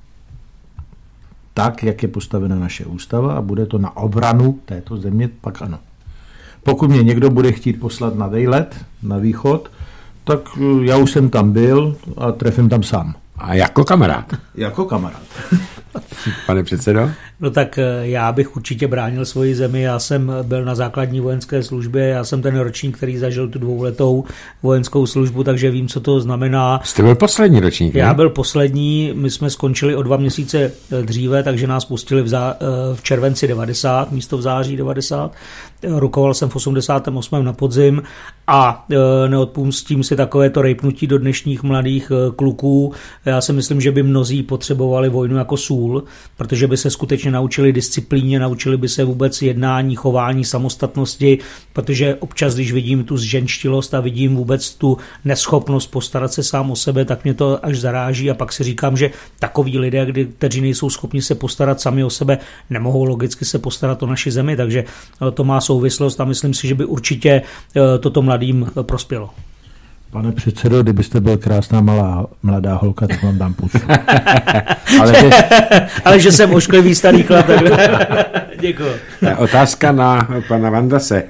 tak, jak je postavena naše ústava a bude to na obranu této země, pak ano. Pokud mě někdo bude chtít poslat na vejlet, na východ, tak já už jsem tam byl a trefím tam sám. A jako kamarád? Jako kamarád. Pane předsedo? No tak já bych určitě bránil svoji zemi, já jsem byl na základní vojenské službě, já jsem ten ročník, který zažil tu dvouletou vojenskou službu, takže vím, co to znamená. Jste byl poslední ročník, ne? Já byl poslední, my jsme skončili o dva měsíce dříve, takže nás pustili v, zá, v červenci devadesát, místo v září devadesát. Rukoval jsem v osmdesátém osmém na podzim a neodpustím si takovéto rejpnutí do dnešních mladých kluků. Já si myslím, že by mnozí potřebovali vojnu jako sůl, protože by se skutečně naučili disciplíně, naučili by se vůbec jednání, chování, samostatnosti, protože občas, když vidím tu zženštilost a vidím vůbec tu neschopnost postarat se sám o sebe, tak mě to až zaráží a pak si říkám, že takoví lidé, kteří nejsou schopni se postarat sami o sebe, nemohou logicky se postarat o naši zemi, takže to má souvislost a myslím si, že by určitě toto mladým prospělo. Pane předsedo, kdybyste byl krásná malá, mladá holka, tak vám dám pusu. Ale, že... Ale že jsem ošklivý starý chlap, tak děkuji. Otázka na pana Vandase.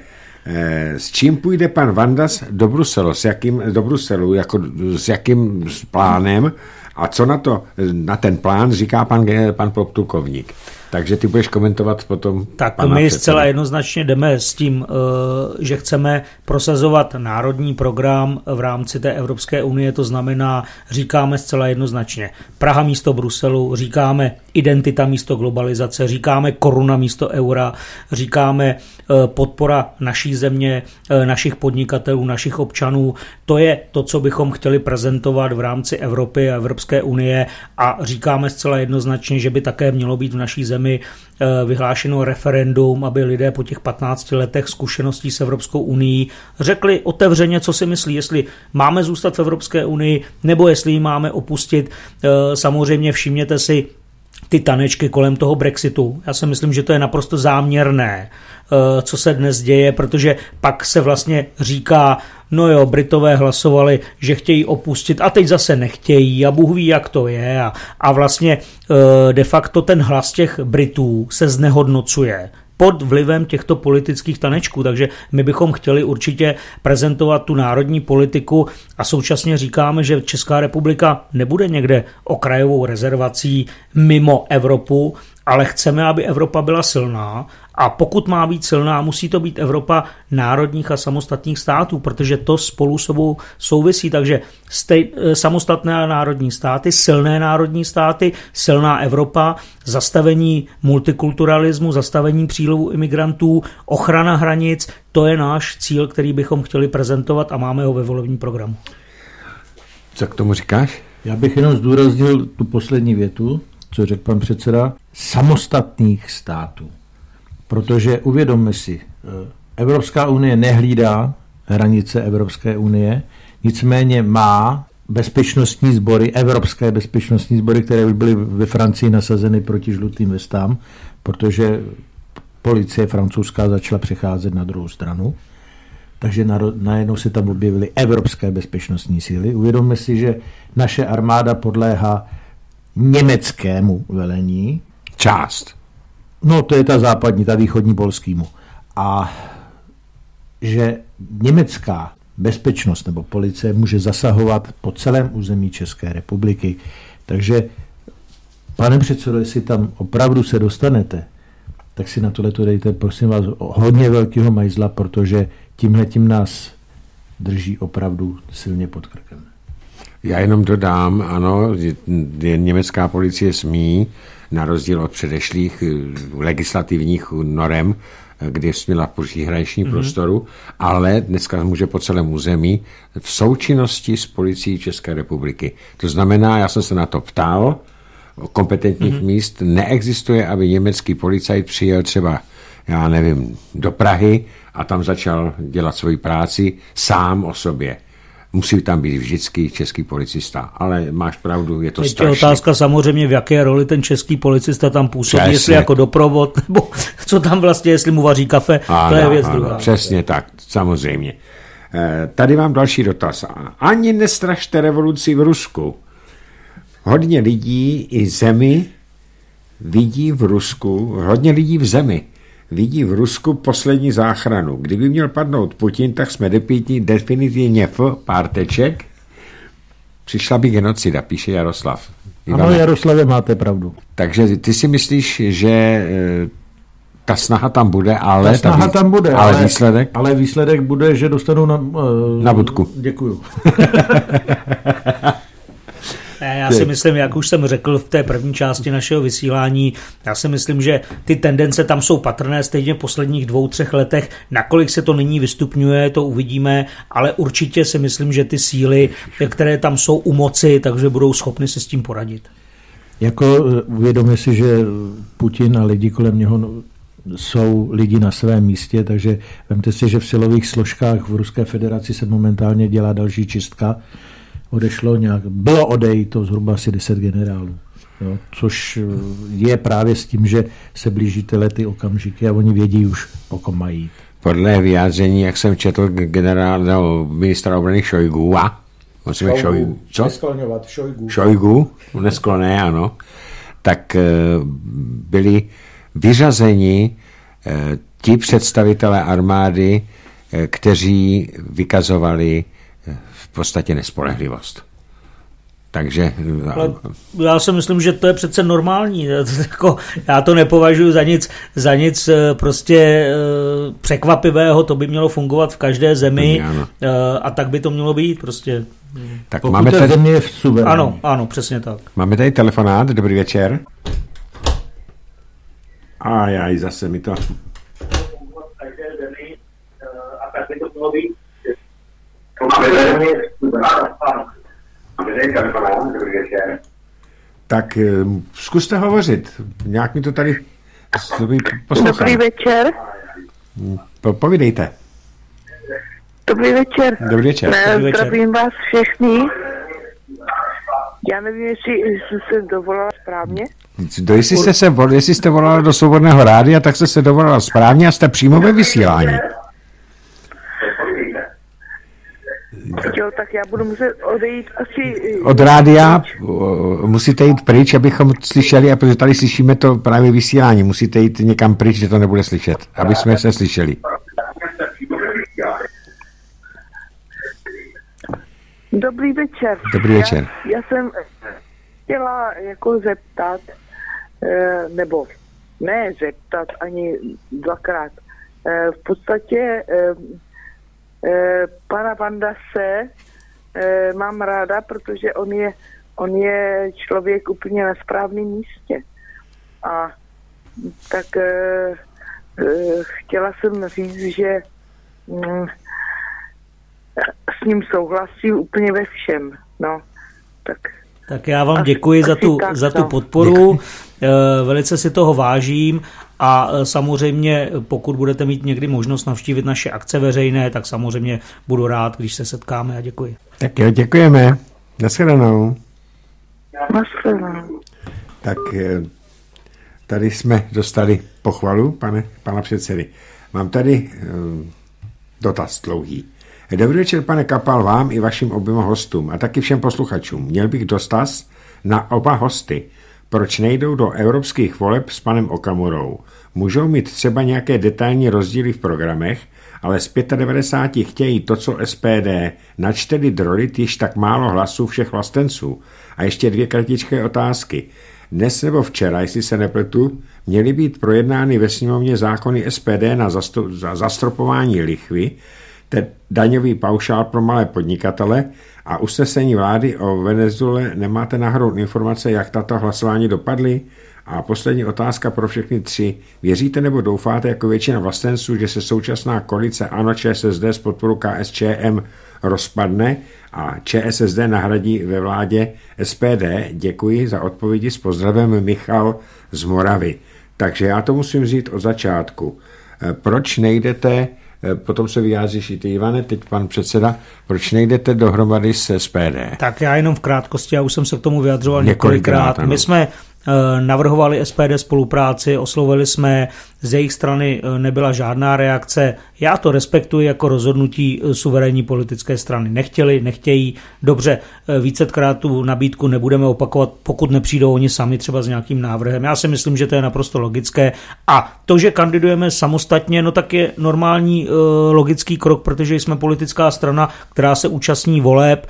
S čím půjde pan Vandas do Bruselu? S jakým, do Bruselu? Jako, s jakým plánem? A co na to, na ten plán říká pan, pan Potulkovník? Takže ty budeš komentovat potom. Tak my předsedy. Zcela jednoznačně jdeme s tím, že chceme prosazovat národní program v rámci té Evropské unie, to znamená, říkáme zcela jednoznačně Praha místo Bruselu, říkáme identita místo globalizace, říkáme koruna místo eura, říkáme podpora naší země, našich podnikatelů, našich občanů. To je to, co bychom chtěli prezentovat v rámci Evropy a Evropské unie a říkáme zcela jednoznačně, že by také mělo být v naší zemi vyhlášeno referendum, aby lidé po těch patnácti letech zkušeností s Evropskou unií řekli otevřeně, co si myslí, jestli máme zůstat v Evropské unii, nebo jestli ji máme opustit. Samozřejmě všimněte si ty tanečky kolem toho Brexitu. Já si myslím, že to je naprosto záměrné, co se dnes děje, protože pak se vlastně říká, no jo, Britové hlasovali, že chtějí opustit a teď zase nechtějí a Bůh ví, jak to je a, a vlastně de facto ten hlas těch Britů se znehodnocuje pod vlivem těchto politických tanečků, takže my bychom chtěli určitě prezentovat tu národní politiku a současně říkáme, že Česká republika nebude někde okrajovou rezervací mimo Evropu, ale chceme, aby Evropa byla silná a pokud má být silná, musí to být Evropa národních a samostatných států, protože to spolu sebou souvisí, takže stej, samostatné a národní státy, silné národní státy, silná Evropa, zastavení multikulturalismu, zastavení přílivu imigrantů, ochrana hranic, to je náš cíl, který bychom chtěli prezentovat a máme ho ve volebním programu. Co k tomu říkáš? Já bych jenom zdůraznil tu poslední větu, co řekl pan předseda, samostatných států. Protože uvědomme si, Evropská unie nehlídá hranice Evropské unie, nicméně má bezpečnostní sbory, evropské bezpečnostní sbory, které už byly ve Francii nasazeny proti žlutým vestám, protože policie francouzská začala přecházet na druhou stranu. Takže najednou se tam objevily evropské bezpečnostní síly. Uvědomme si, že naše armáda podléhá německému velení. Část. No, to je ta západní, ta východní polskýmu. A že německá bezpečnost nebo policie může zasahovat po celém území České republiky. Takže, pane předsedo, jestli tam opravdu se dostanete, tak si na tohleto dejte, prosím vás, hodně velkého majzla, protože tímhletím nás drží opravdu silně pod krkem. Já jenom dodám, ano, německá policie smí, na rozdíl od předešlých legislativních norem, kdy směla v příhraničním mm-hmm. prostoru, ale dneska může po celém území v součinnosti s policií České republiky. To znamená, já jsem se na to ptal, kompetentních mm-hmm. míst neexistuje, aby německý policajt přijel třeba, já nevím, do Prahy a tam začal dělat svoji práci sám o sobě. Musí tam být vždycky český policista, ale máš pravdu, je to Teď strašný. Je otázka samozřejmě, v jaké roli ten český policista tam působí, přesně. Jestli jako doprovod, nebo co tam vlastně, jestli mu vaří kafe, ano, to je věc ano, druhá. Přesně tak, samozřejmě. Tady mám další dotaz. Ani nestrašte revoluci v Rusku. Hodně lidí i zemi vidí v Rusku, hodně lidí v zemi vidí v Rusku poslední záchranu. Kdyby měl padnout Putin, tak jsme definitivně v párteček. Přišla by genocida, píše Jaroslav. Ivane. Ano, Jaroslavě, máte pravdu. Takže ty si myslíš, že ta snaha tam bude, ale... Ta snaha ta, tam bude, ale, ale výsledek? Ale výsledek bude, že dostanou na... Uh, na budku. Děkuju. Já si myslím, jak už jsem řekl v té první části našeho vysílání, já si myslím, že ty tendence tam jsou patrné stejně v posledních dvou, třech letech. Nakolik se to nyní vystupňuje, to uvidíme, ale určitě si myslím, že ty síly, které tam jsou u moci, takže budou schopny se s tím poradit. Jako uvědomme si, že Putin a lidi kolem něho jsou lidi na svém místě, takže vemte si, že v silových složkách v Ruské federaci se momentálně dělá další čistka. Odešlo nějak, bylo odejito zhruba asi deset generálů, jo, což je právě s tím, že se blíží tyhle ty okamžiky a oni vědí už, o kom mají. Podle vyjádření, jak jsem četl generálního ministra obrany Šojgu, a musíme Šojgu, co? Neskloňovat, Šojgu. Šojgu, neskloné, ano, tak byli vyřazeni ti představitelé armády, kteří vykazovali v podstatě nespolehlivost. Takže... Ale já si myslím, že to je přece normální. Já to nepovažuji za nic, za nic prostě překvapivého, to by mělo fungovat v každé zemi a tak by to mělo být prostě. Tak máme tady... země je suverénní. Ano, ano, přesně tak. Máme tady telefonát, dobrý večer. A já zase mi to... Tak zkuste hovořit. Nějak mi to tady poslouchám. Dobrý večer. Po, povídejte. Dobrý večer. Dobrý večer. Ne, zdravím vás všechny. Já nevím, jestli, jestli jsem dovolala správně. Do, jestli, jste se, jestli jste volala do Svobodného rádia, tak jste se dovolala správně a jste přímo ve vysílání. Jo, tak já budu muset odejít asi... Od rádia musíte jít pryč, abychom slyšeli, a protože tady slyšíme to právě vysílání, musíte jít někam pryč, že to nebude slyšet, aby jsme se slyšeli. Dobrý večer. Dobrý večer. Já, já jsem chtěla jako zeptat, nebo ne zeptat ani dvakrát. V podstatě pana Vandase mám ráda, protože on je, on je člověk úplně na správném místě. A tak chtěla jsem říct, že s ním souhlasím úplně ve všem. No, tak. Tak já vám děkuji za tu, za tu podporu, velice si toho vážím a samozřejmě pokud budete mít někdy možnost navštívit naše akce veřejné, tak samozřejmě budu rád, když se setkáme a děkuji. Tak jo, děkujeme. Nashledanou. Nashledanou. Tak tady jsme dostali pochvalu pane, pana předsedy. Mám tady um, dotaz dlouhý. Dobrý večer, pane Kapal, vám i vašim oběma hostům a taky všem posluchačům. Měl bych dotaz na oba hosty. Proč nejdou do evropských voleb s panem Okamurou? Můžou mít třeba nějaké detailní rozdíly v programech, ale z devadesát pět chtějí to, co S P D, načteli drolit již tak málo hlasů všech vlastenců. A ještě dvě kratičké otázky. Dnes nebo včera, jestli se nepletu, měly být projednány ve sněmovně zákony S P D na zastro- za zastropování lichvy, ten daňový paušál pro malé podnikatele a usnesení vlády o Venezuele. Nemáte náhodou informace, jak tato hlasování dopadly? A poslední otázka pro všechny tři. Věříte nebo doufáte jako většina vlastenců, že se současná koalice ANO ČSSD s podporou K S Č M rozpadne a ČSSD nahradí ve vládě S P D? Děkuji za odpovědi, s pozdravem Michal z Moravy. Takže já to musím říct od začátku. Proč nejdete, potom se vyjádříš i ty, Ivane, teď pan předseda, proč nejdete dohromady s S P D? Tak já jenom v krátkosti, já už jsem se k tomu vyjadřoval několikrát. několikrát. My jsme navrhovali S P D spolupráci, oslovili jsme, z jejich strany nebyla žádná reakce. Já to respektuji jako rozhodnutí suverénní politické strany. Nechtěli, nechtějí. Dobře, vícekrát tu nabídku nebudeme opakovat, pokud nepřijdou oni sami třeba s nějakým návrhem. Já si myslím, že to je naprosto logické. A to, že kandidujeme samostatně, no tak je normální logický krok, protože jsme politická strana, která se účastní voleb.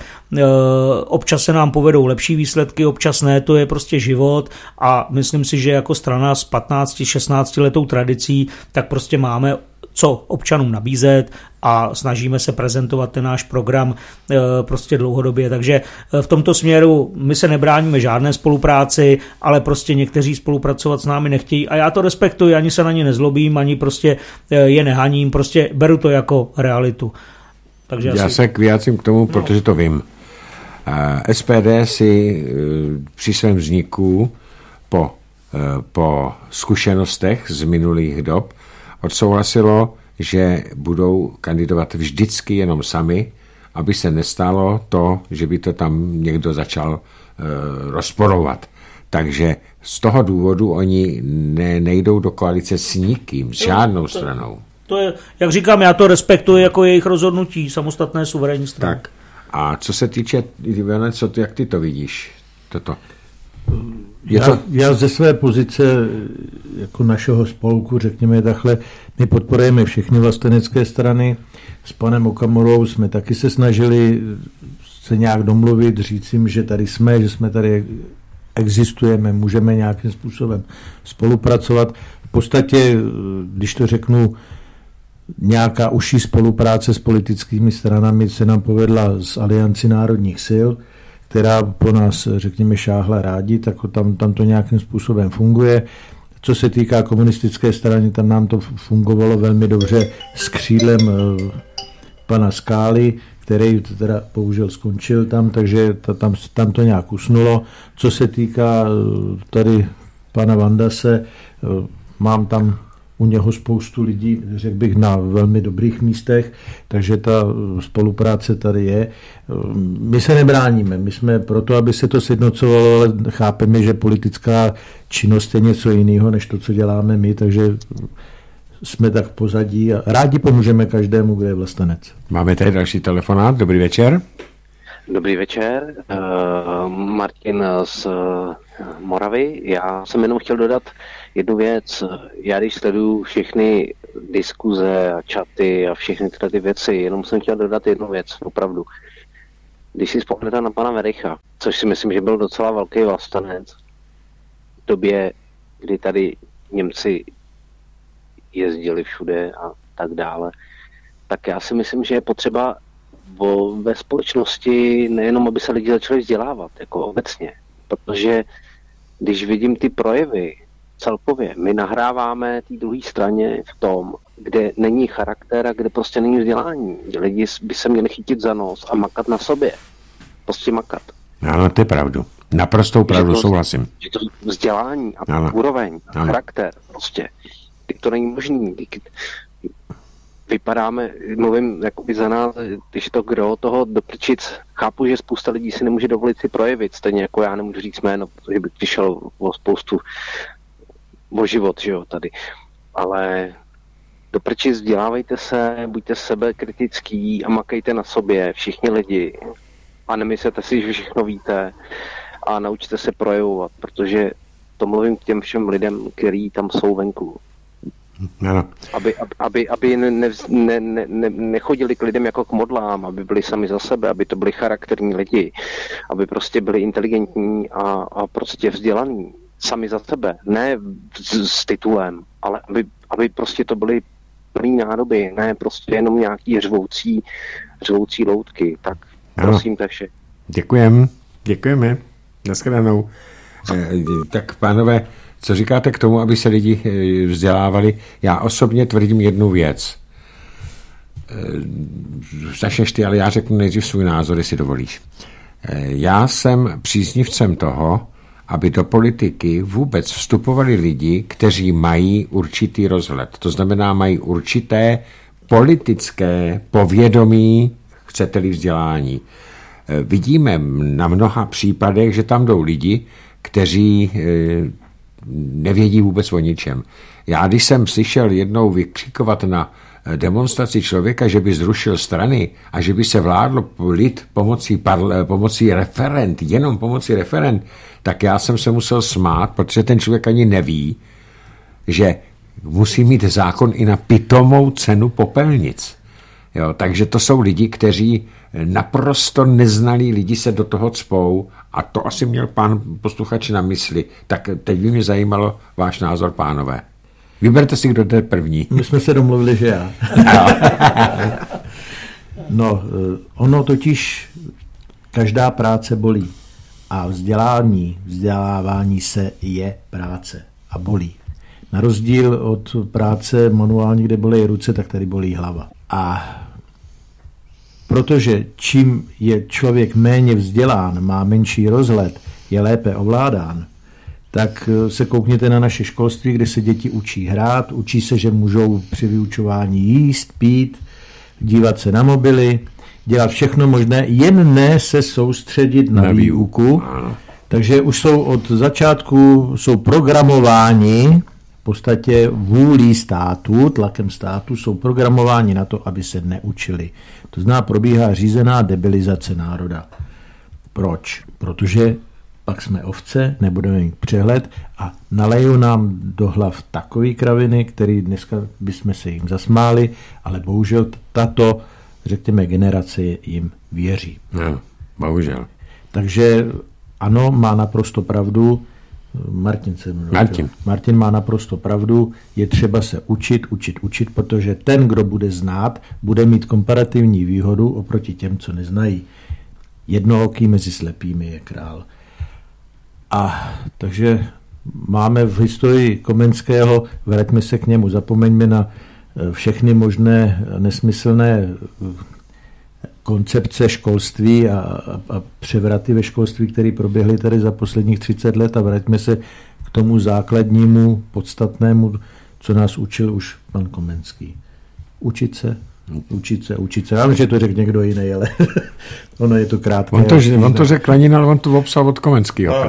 Občas se nám povedou lepší výsledky, občas ne, to je prostě život. A myslím si, že jako strana s patnácti šestnácti letou tradicí, tak prostě máme co občanům nabízet a snažíme se prezentovat ten náš program prostě dlouhodobě. Takže v tomto směru my se nebráníme žádné spolupráci, ale prostě někteří spolupracovat s námi nechtějí a já to respektuji, ani se na ně nezlobím, ani prostě je nehaním, prostě beru to jako realitu. Takže já asi... se vyjádřím k tomu, no. Protože to vím. S P D si při svém vzniku po, po zkušenostech z minulých dob odsouhlasilo, že budou kandidovat vždycky jenom sami, aby se nestalo to, že by to tam někdo začal uh, rozporovat. Takže z toho důvodu oni ne, nejdou do koalice s nikým, s žádnou to, stranou. To je, jak říkám, já to respektuji jako jejich rozhodnutí, samostatné suverénní strany. Tak. A co se týče, co ty, jak ty to vidíš? Toto. Já, to... já ze své pozice jako našeho spolku, řekněme takhle, my podporujeme všechny vlastenecké strany. S panem Okamurou jsme taky se snažili se nějak domluvit, říct jim, že tady jsme, že jsme tady existujeme, můžeme nějakým způsobem spolupracovat. V podstatě, když to řeknu, nějaká užší spolupráce s politickými stranami se nám povedla z Alianci národních sil, která po nás, řekněme, šáhla rádi, tak tam, tam to nějakým způsobem funguje. Co se týká komunistické strany, tam nám to fungovalo velmi dobře s křídlem pana Skály, který teda bohužel skončil tam, takže ta, tam, tam to nějak usnulo. Co se týká tady pana Vandase, mám tam u něho spoustu lidí, řekl bych, na velmi dobrých místech, takže ta spolupráce tady je. My se nebráníme, my jsme proto, aby se to sjednocovalo, ale chápeme, že politická činnost je něco jiného, než to, co děláme my, takže jsme tak pozadí a rádi pomůžeme každému, kdo je vlastenec. Máme tady další telefonát. Dobrý večer. Dobrý večer, uh, Martin z uh, Moravy. Já jsem jenom chtěl dodat jednu věc. Já když sleduju všechny diskuze a čaty a všechny tyhle ty věci, jenom jsem chtěl dodat jednu věc, opravdu. Když si vzpomněte na pana Wericha, což si myslím, že byl docela velký vlastenec, v době, kdy tady Němci jezdili všude a tak dále, tak já si myslím, že je potřeba Bo ve společnosti nejenom, aby se lidi začali vzdělávat, jako obecně, protože když vidím ty projevy celkově, my nahráváme té druhé straně v tom, kde není charakter a kde prostě není vzdělání. Lidi by se měli chytit za nos a makat na sobě. Prostě makat. Ano, to je pravdu. Naprostou pravdu, to, souhlasím. Že to vzdělání a ano. úroveň, a charakter, prostě. To není možný. Vypadáme, mluvím jakoby za nás, když to gro toho doprčic, chápu, že spousta lidí si nemůže dovolit si projevit, stejně jako já nemůžu říct jméno, protože bych přišel o spoustu o život, že jo, tady. Ale doprčic, vzdělávejte se, buďte sebekritický a makejte na sobě, všichni lidi. A nemyslete si, že všechno víte a naučte se projevovat, protože to mluvím k těm všem lidem, kteří tam jsou venku. Ano. Aby, aby, aby ne, ne, ne, ne, nechodili k lidem jako k modlám, aby byli sami za sebe, aby to byli charakterní lidi, aby prostě byli inteligentní a, a prostě vzdělaní sami za sebe, ne s, s titulem, ale aby, aby prostě to byly plný nádoby, ne prostě jenom nějaký řvoucí, řvoucí loutky. Tak ano. Prosím, to je vše. Děkujem, děkujeme. Naschledanou. Eh, tak pánové, co říkáte k tomu, aby se lidi vzdělávali? Já osobně tvrdím jednu věc. Začneš ty, ale já řeknu nejdřív svůj názor, jestli dovolíš. Já jsem příznivcem toho, aby do politiky vůbec vstupovali lidi, kteří mají určitý rozhled. To znamená, mají určité politické povědomí, chcete-li vzdělání. Vidíme na mnoha případech, že tam jdou lidi, kteří nevědí vůbec o ničem. Já když jsem slyšel jednou vykřikovat na demonstraci člověka, že by zrušil strany a že by se vládlo lid pomocí, parle, pomocí referent, jenom pomocí referent, tak já jsem se musel smát, protože ten člověk ani neví, že musí mít zákon i na pitomou cenu popelnic. Jo, takže to jsou lidi, kteří naprosto neznalí lidi se do toho cpou a to asi měl pán posluchač na mysli. Tak teď by mě zajímalo váš názor, pánové. Vyberte si, kdo jde první. My jsme se domluvili, že já. No, ono totiž každá práce bolí a vzdělání, vzdělávání se je práce a bolí. Na rozdíl od práce manuální, kde bolí ruce, tak tady bolí hlava. A protože čím je člověk méně vzdělán, má menší rozhled, je lépe ovládán, tak se koukněte na naše školství, kde se děti učí hrát, učí se, že můžou při vyučování jíst, pít, dívat se na mobily, dělat všechno možné, jen ne se soustředit na, na výuku. Takže už jsou od začátku jsou programováni v podstatě vůlí státu, tlakem státu, jsou programováni na to, aby se neučili. To znamená, probíhá řízená debilizace národa. Proč? Protože pak jsme ovce, nebudeme mít přehled a nalejou nám do hlav takový kraviny, který dneska bychom se jim zasmáli, ale bohužel tato, řekněme, generace jim věří. No, bohužel. Takže ano, má naprosto pravdu. Martin se mluví. Martin. Martin má naprosto pravdu. Je třeba se učit, učit, učit, protože ten, kdo bude znát, bude mít komparativní výhodu oproti těm, co neznají. Jednooký mezi slepými je král. A takže máme v historii Komenského, vraťme se k němu, zapomeňme na všechny možné nesmyslné koncepce školství a, a, a převraty ve školství, které proběhly tady za posledních třicet let a vraťme se k tomu základnímu, podstatnému, co nás učil už pan Komenský. Učit se, učit se, učit se. Já vím, že to řekl někdo jiný, ale ono je to krátké. On to, on to řekl Lenin, ale on to obsal od Komenského.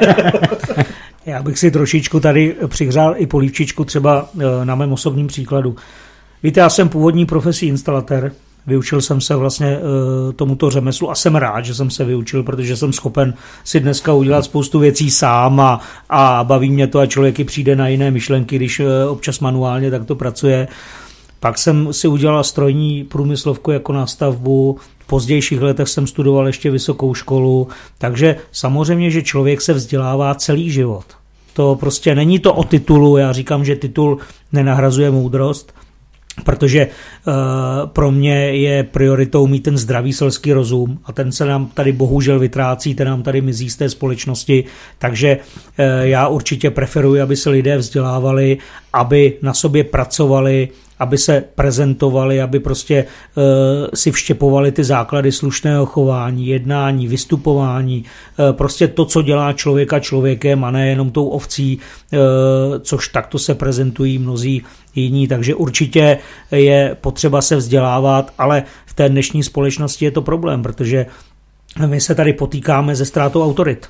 Já bych si trošičku tady přihřál i polívčičku třeba na mém osobním příkladu. Víte, já jsem původní profesí instalatér, vyučil jsem se vlastně tomuto řemeslu a jsem rád, že jsem se vyučil, protože jsem schopen si dneska udělat spoustu věcí sám a, a baví mě to a člověk i přijde na jiné myšlenky, když občas manuálně takto pracuje. Pak jsem si udělal strojní průmyslovku jako nástavbu, v pozdějších letech jsem studoval ještě vysokou školu, takže samozřejmě, že člověk se vzdělává celý život. To prostě není to o titulu, já říkám, že titul nenahrazuje moudrost, protože uh, pro mě je prioritou mít ten zdravý selský rozum a ten se nám tady bohužel vytrácí, ten nám tady mizí z té společnosti, takže uh, já určitě preferuji, aby se lidé vzdělávali, aby na sobě pracovali, aby se prezentovali, aby prostě uh, si vštěpovali ty základy slušného chování, jednání, vystupování, uh, prostě to, co dělá člověka člověkem a ne jenom tou ovcí, uh, což takto se prezentují mnozí jiní, takže určitě je potřeba se vzdělávat, ale v té dnešní společnosti je to problém, protože my se tady potýkáme se ztrátou autorit.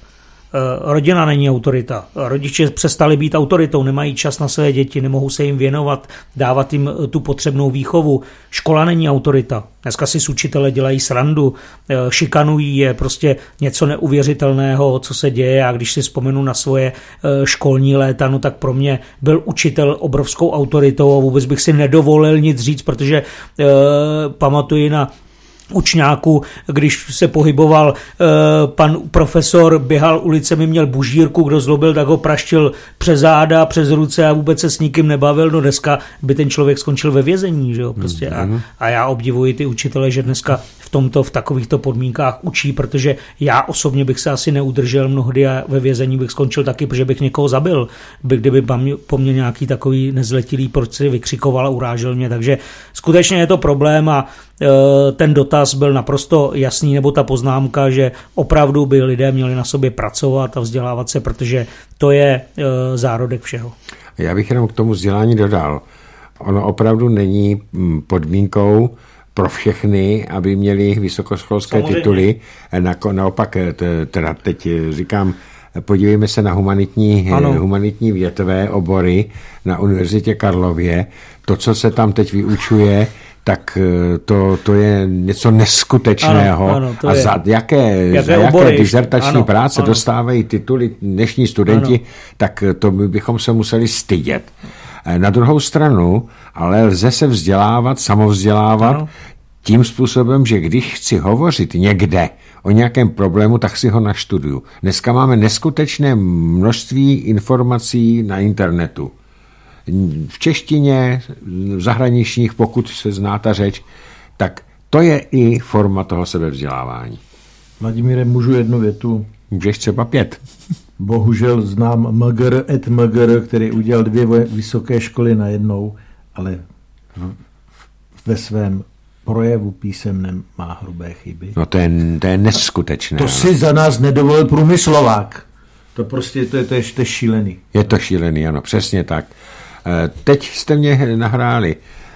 Rodina není autorita. Rodiče přestali být autoritou, nemají čas na své děti, nemohou se jim věnovat, dávat jim tu potřebnou výchovu. Škola není autorita. Dneska si z učitele dělají srandu, šikanují je, prostě něco neuvěřitelného, co se děje. A když si vzpomenu na svoje školní léta, no tak pro mě byl učitel obrovskou autoritou a vůbec bych si nedovolil nic říct, protože eh, pamatuji na učňáku, když se pohyboval e, pan profesor, běhal ulicemi, měl bužírku, kdo zlobil, tak ho praštil přes záda, přes ruce a vůbec se s nikým nebavil. No dneska by ten člověk skončil ve vězení, že jo, prostě. A, a já obdivuji ty učitele, že dneska v tomto, v takovýchto podmínkách učí, protože já osobně bych se asi neudržel mnohdy a ve vězení bych skončil taky, protože bych někoho zabil, by, kdyby po mně nějaký takový nezletilý porci vykřikoval a urážel mě. Takže skutečně je to problém a e, ten dotaz byl naprosto jasný, nebo ta poznámka, že opravdu by lidé měli na sobě pracovat a vzdělávat se, protože to je e, zárodek všeho. Já bych jenom k tomu vzdělání dodal. Ono opravdu není podmínkou pro všechny, aby měli vysokoškolské Samozřejmě. tituly. Na, naopak, teda teď říkám, podívejme se na humanitní, humanitní větvé obory na Univerzitě Karlově. To, co se tam teď vyučuje, tak to, to je něco neskutečného. Ano, ano, to a je. za jaké, jaké, za jaké dizertační ano, práce ano. dostávají tituly dnešní studenti, ano. tak to my bychom se museli stydět. Na druhou stranu, ale lze se vzdělávat, samovzdělávat ano. tím způsobem, že když chci hovořit někde o nějakém problému, tak si ho naštuduju. Dneska máme neskutečné množství informací na internetu. V češtině, v zahraničních, pokud se zná ta řeč, tak to je i forma toho sebevzdělávání. Vladimíre, můžu jednu větu? Můžeš třeba pět. Bohužel znám M G R et M G R, který udělal dvě vysoké školy najednou, ale ve svém projevu písemném má hrubé chyby. No to je, to je neskutečné. To ale. si za nás nedovolil průmyslovák. To prostě to je, to je, to je šílený. Je to šílený, ano, přesně tak. Teď jste mě nahráli.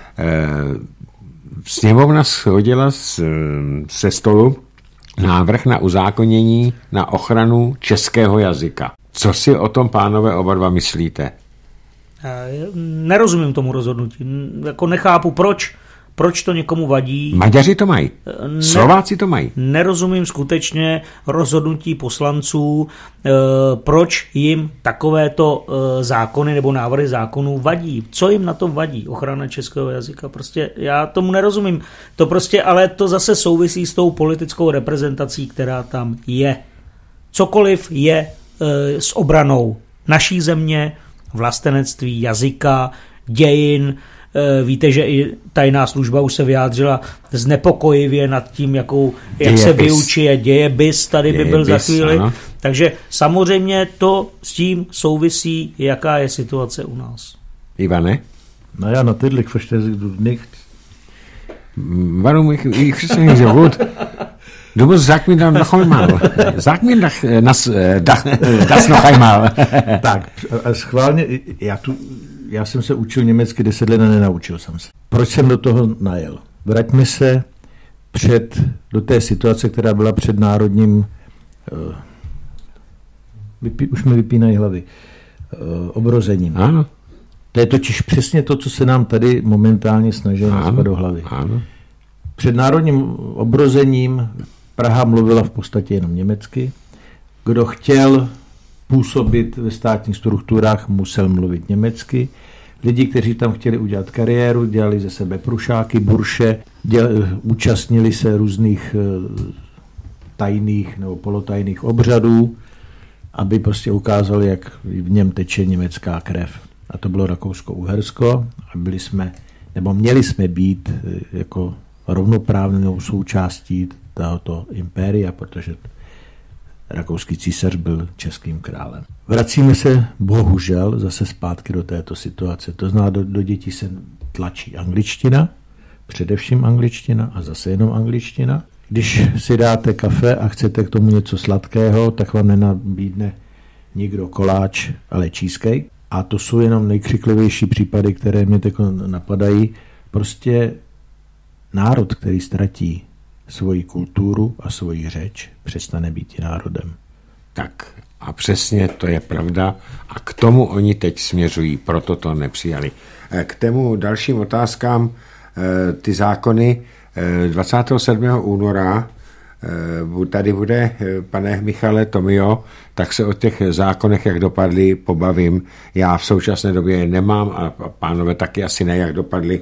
Sněmovna shodila se stolu návrh na uzákonění na ochranu českého jazyka. Co si o tom, pánové, oba dva myslíte? Nerozumím tomu rozhodnutí. Jako nechápu, proč. Proč to někomu vadí? Maďaři to mají. Ne, Slováci to mají. Nerozumím skutečně rozhodnutí poslanců, e, proč jim takovéto e, zákony nebo návrhy zákonů vadí. Co jim na tom vadí? Ochrana českého jazyka. Prostě já tomu nerozumím. To prostě, ale to zase souvisí s tou politickou reprezentací, která tam je. Cokoliv je e, s obranou naší země, vlastenectví, jazyka, dějin. Víte, že i tajná služba už se vyjádřila znepokojivě nad tím, jakou, jak se vyučuje dějebis, tady by byl za chvíli. Ano. Takže samozřejmě to s tím souvisí, jaká je situace u nás. Ivane? Naja, natürlich verstehe du nicht. Warum ich, ich verstehe nicht so gut. Du musst, sag mir dann noch einmal. Sag mir das, das, das, das noch einmal. Tak, schválně, já tu... Já jsem se učil německy deset let a nenaučil jsem se. Proč jsem do toho najel? Vraťme se před, do té situace, která byla před národním, uh, vypí, už mi vypínají hlavy, uh, obrozením. Ano. To je totiž přesně to, co se nám tady momentálně snaží naspat do hlavy. Ano. Před národním obrozením Praha mluvila v podstatě jenom německy. Kdo chtěl působit ve státních strukturách, musel mluvit německy. Lidi, kteří tam chtěli udělat kariéru, dělali ze sebe prušáky, burše, děl, účastnili se různých tajných nebo polotajných obřadů, aby prostě ukázali, jak v něm teče německá krev. A to bylo Rakousko-Uhersko a byli jsme, nebo měli jsme být jako rovnoprávnou součástí tohoto impéria, protože rakouský císař byl českým králem. Vracíme se bohužel zase zpátky do této situace. To znamená, do, do dětí se tlačí angličtina, především angličtina a zase jenom angličtina. Když si dáte kafe a chcete k tomu něco sladkého, tak vám nenabídne nikdo koláč, ale cheesecake. A to jsou jenom nejkřiklivější případy, které mě teď napadají. Prostě národ, který ztratí svoji kulturu a svoji řeč, přestane být i národem. Tak a přesně to je pravda a k tomu oni teď směřují, proto to nepřijali. K tému dalším otázkám, ty zákony dvacátého sedmého února tady bude, pane Michale Tomio, tak se o těch zákonech, jak dopadly, pobavím. Já v současné době nemám a pánové taky asi ne, jak dopadly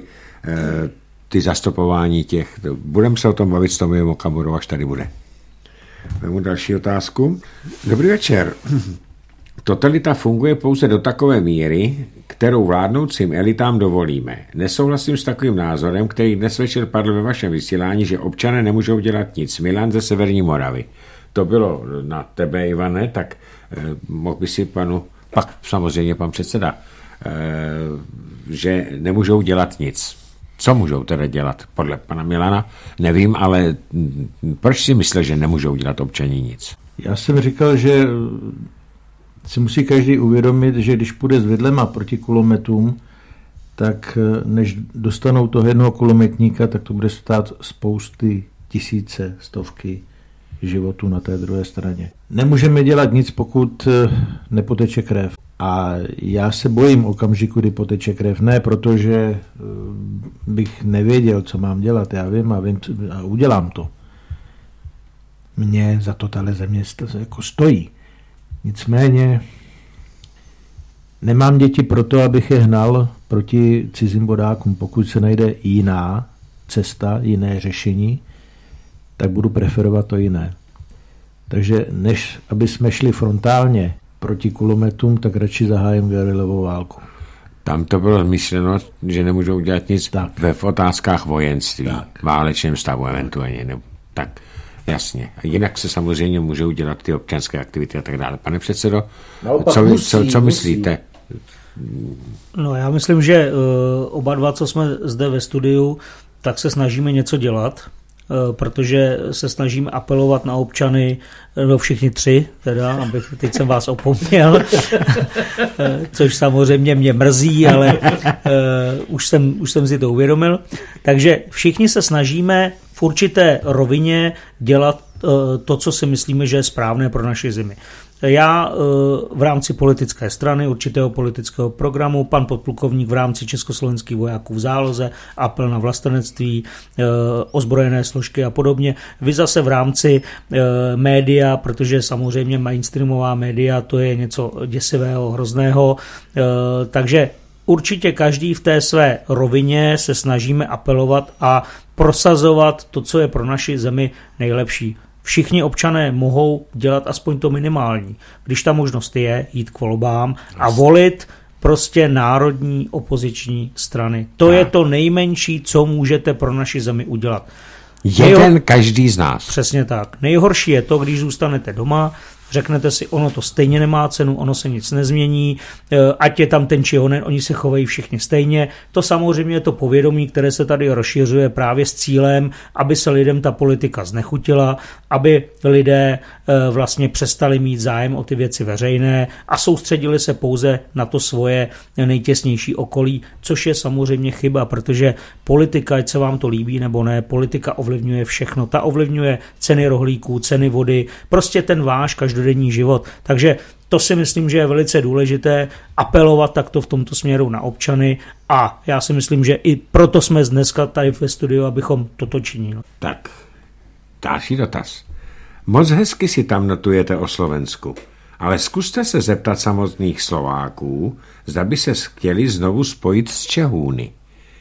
ty zastupování těch. Budeme se o tom bavit s Tomiem Okamurou, až tady bude. Vemu další otázku. Dobrý večer. Totalita funguje pouze do takové míry, kterou vládnoucím elitám dovolíme. Nesouhlasím s takovým názorem, který dnes večer padl ve vašem vysílání, že občané nemůžou dělat nic. Milan ze Severní Moravy. To bylo na tebe, Ivane, tak eh, mohl by si panu, pak samozřejmě pan předseda, eh, že nemůžou dělat nic. Co můžou teda dělat? Podle pana Milana nevím, ale proč si myslel, že nemůžou dělat občani nic? Já jsem říkal, že si musí každý uvědomit, že když půjde s vidlema proti kulometům, tak než dostanou toho jednoho kulometníka, tak to bude stát spousty tisíce, stovky životů na té druhé straně. Nemůžeme dělat nic, pokud nepoteče krev. A já se bojím okamžiku, kdy poteče krev. Ne, protože bych nevěděl, co mám dělat. Já vím a, vím, a udělám to. Mně za to tahle země jako stojí. Nicméně nemám děti proto, abych je hnal proti cizím vodákům. Pokud se najde jiná cesta, jiné řešení, tak budu preferovat to jiné. Takže než aby jsme šli frontálně proti kulometům, tak radši zahájím guerilovou válku. Tam to bylo myšleno, že nemůžou dělat nic tak. Ve v otázkách vojenství, tak. Válečném stavu eventuálně. Nebo, tak, jasně. A jinak se samozřejmě můžou dělat ty občanské aktivity a tak dále. Pane předsedo, no, co, musí, co, co myslíte? No já myslím, že uh, oba dva, co jsme zde ve studiu, tak se snažíme něco dělat, protože se snažím apelovat na občany, no všichni tři, teda, abych, teď jsem vás opomněl, což samozřejmě mě mrzí, ale uh, už, jsem, už jsem si to uvědomil. Takže všichni se snažíme v určité rovině dělat uh, to, co si myslíme, že je správné pro naši zemi. Já v rámci politické strany, určitého politického programu, pan podplukovník v rámci československých vojáků v záloze, apel na vlastenectví, ozbrojené složky a podobně. Vy zase v rámci média, protože samozřejmě mainstreamová média, to je něco děsivého, hrozného, takže určitě každý v té své rovině se snažíme apelovat a prosazovat to, co je pro naši zemi nejlepší. Všichni občané mohou dělat aspoň to minimální. Když ta možnost je, jít k volbám a volit prostě národní opoziční strany. To je to nejmenší, co můžete pro naši zemi udělat. Jeden Nejhor... každý z nás. Přesně tak. Nejhorší je to, když zůstanete doma, řeknete si, ono to stejně nemá cenu, ono se nic nezmění, ať je tam ten či onen, oni se chovají všichni stejně. To samozřejmě je to povědomí, které se tady rozšiřuje právě s cílem, aby se lidem ta politika znechutila, aby lidé vlastně přestali mít zájem o ty věci veřejné a soustředili se pouze na to svoje nejtěsnější okolí, což je samozřejmě chyba, protože politika, ať se vám to líbí nebo ne, politika ovlivňuje všechno. Ta ovlivňuje ceny rohlíků, ceny vody, prostě ten váš každodenní život. Takže to si myslím, že je velice důležité apelovat takto v tomto směru na občany a já si myslím, že i proto jsme dneska tady ve studiu, abychom toto činili. Tak, další dotaz. Moc hezky si tam notujete o Slovensku, ale zkuste se zeptat samotných Slováků, zda by se chtěli znovu spojit s Čehůny.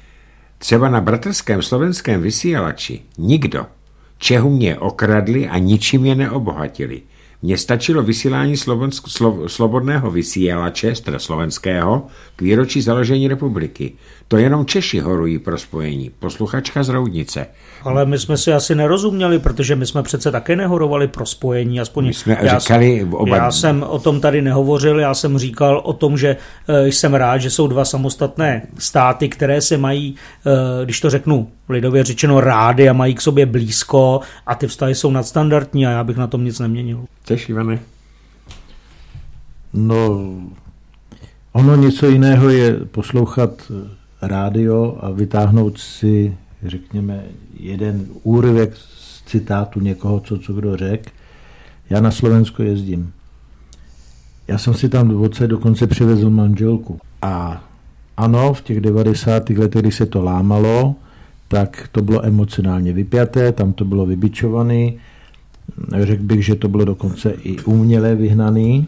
Třeba na bratrském slovenském vysílači nikdo. Čehu mě okradli a ničím je neobohatili. Mně stačilo vysílání slovensk- slo- slobodného vysílače, teda slovenského, k výročí založení republiky. To jenom Češi horují pro spojení. Posluchačka z Roudnice. Ale my jsme si asi nerozuměli, protože my jsme přece také nehorovali pro spojení. Aspoň my jsme já, říkali oba... já jsem o tom tady nehovořil, já jsem říkal o tom, že jsem rád, že jsou dva samostatné státy, které se mají, když to řeknu lidově řečeno, rády a mají k sobě blízko a ty vztahy jsou nadstandardní a já bych na tom nic neměnil. Tež, Ivane? No, ono něco jiného je poslouchat rádio a vytáhnout si, řekněme, jeden úryvek z citátu někoho, co, co kdo řekl. Já na Slovensko jezdím. Já jsem si tam v odce dokonce přivezl manželku. A ano, v těch devadesátých letech, kdy se to lámalo, tak to bylo emocionálně vypjaté, tam to bylo vybičované. Řekl bych, že to bylo dokonce i uměle vyhnaný.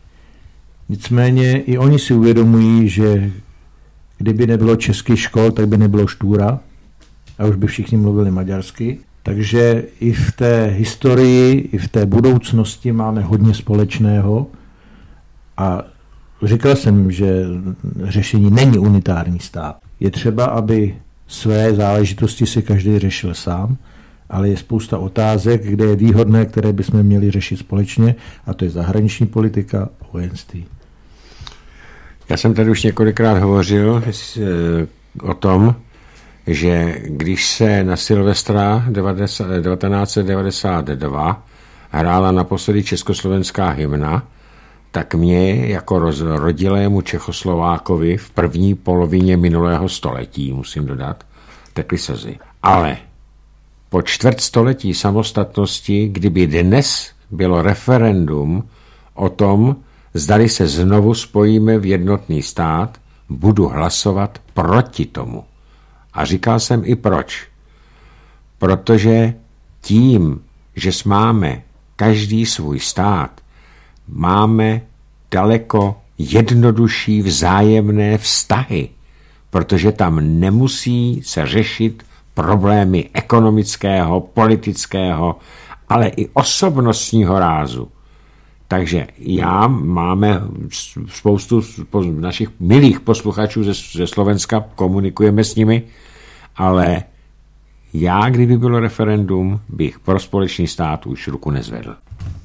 Nicméně i oni si uvědomují, že kdyby nebylo českých škol, tak by nebylo štůra a už by všichni mluvili maďarsky. Takže i v té historii, i v té budoucnosti máme hodně společného a říkal jsem, že řešení není unitární stát. Je třeba, aby své záležitosti si každý řešil sám, ale je spousta otázek, kde je výhodné, které bychom měli řešit společně, a to je zahraniční politika a vojenství. Já jsem tady už několikrát hovořil o tom, že když se na Silvestra devatenáct set devadesát dva hrála naposledy československá hymna, tak mě jako rodilému Čechoslovákovi v první polovině minulého století, musím dodat, tekly slzy. Ale po čtvrt století samostatnosti, kdyby dnes bylo referendum o tom, zdali se znovu spojíme v jednotný stát, budu hlasovat proti tomu. A říkal jsem i proč. Protože tím, že máme každý svůj stát, máme daleko jednodušší vzájemné vztahy, protože tam nemusí se řešit problémy ekonomického, politického, ale i osobnostního rázu. Takže já máme spoustu našich milých posluchačů ze, ze Slovenska, komunikujeme s nimi, ale já, kdyby bylo referendum, bych pro společný stát už ruku nezvedl.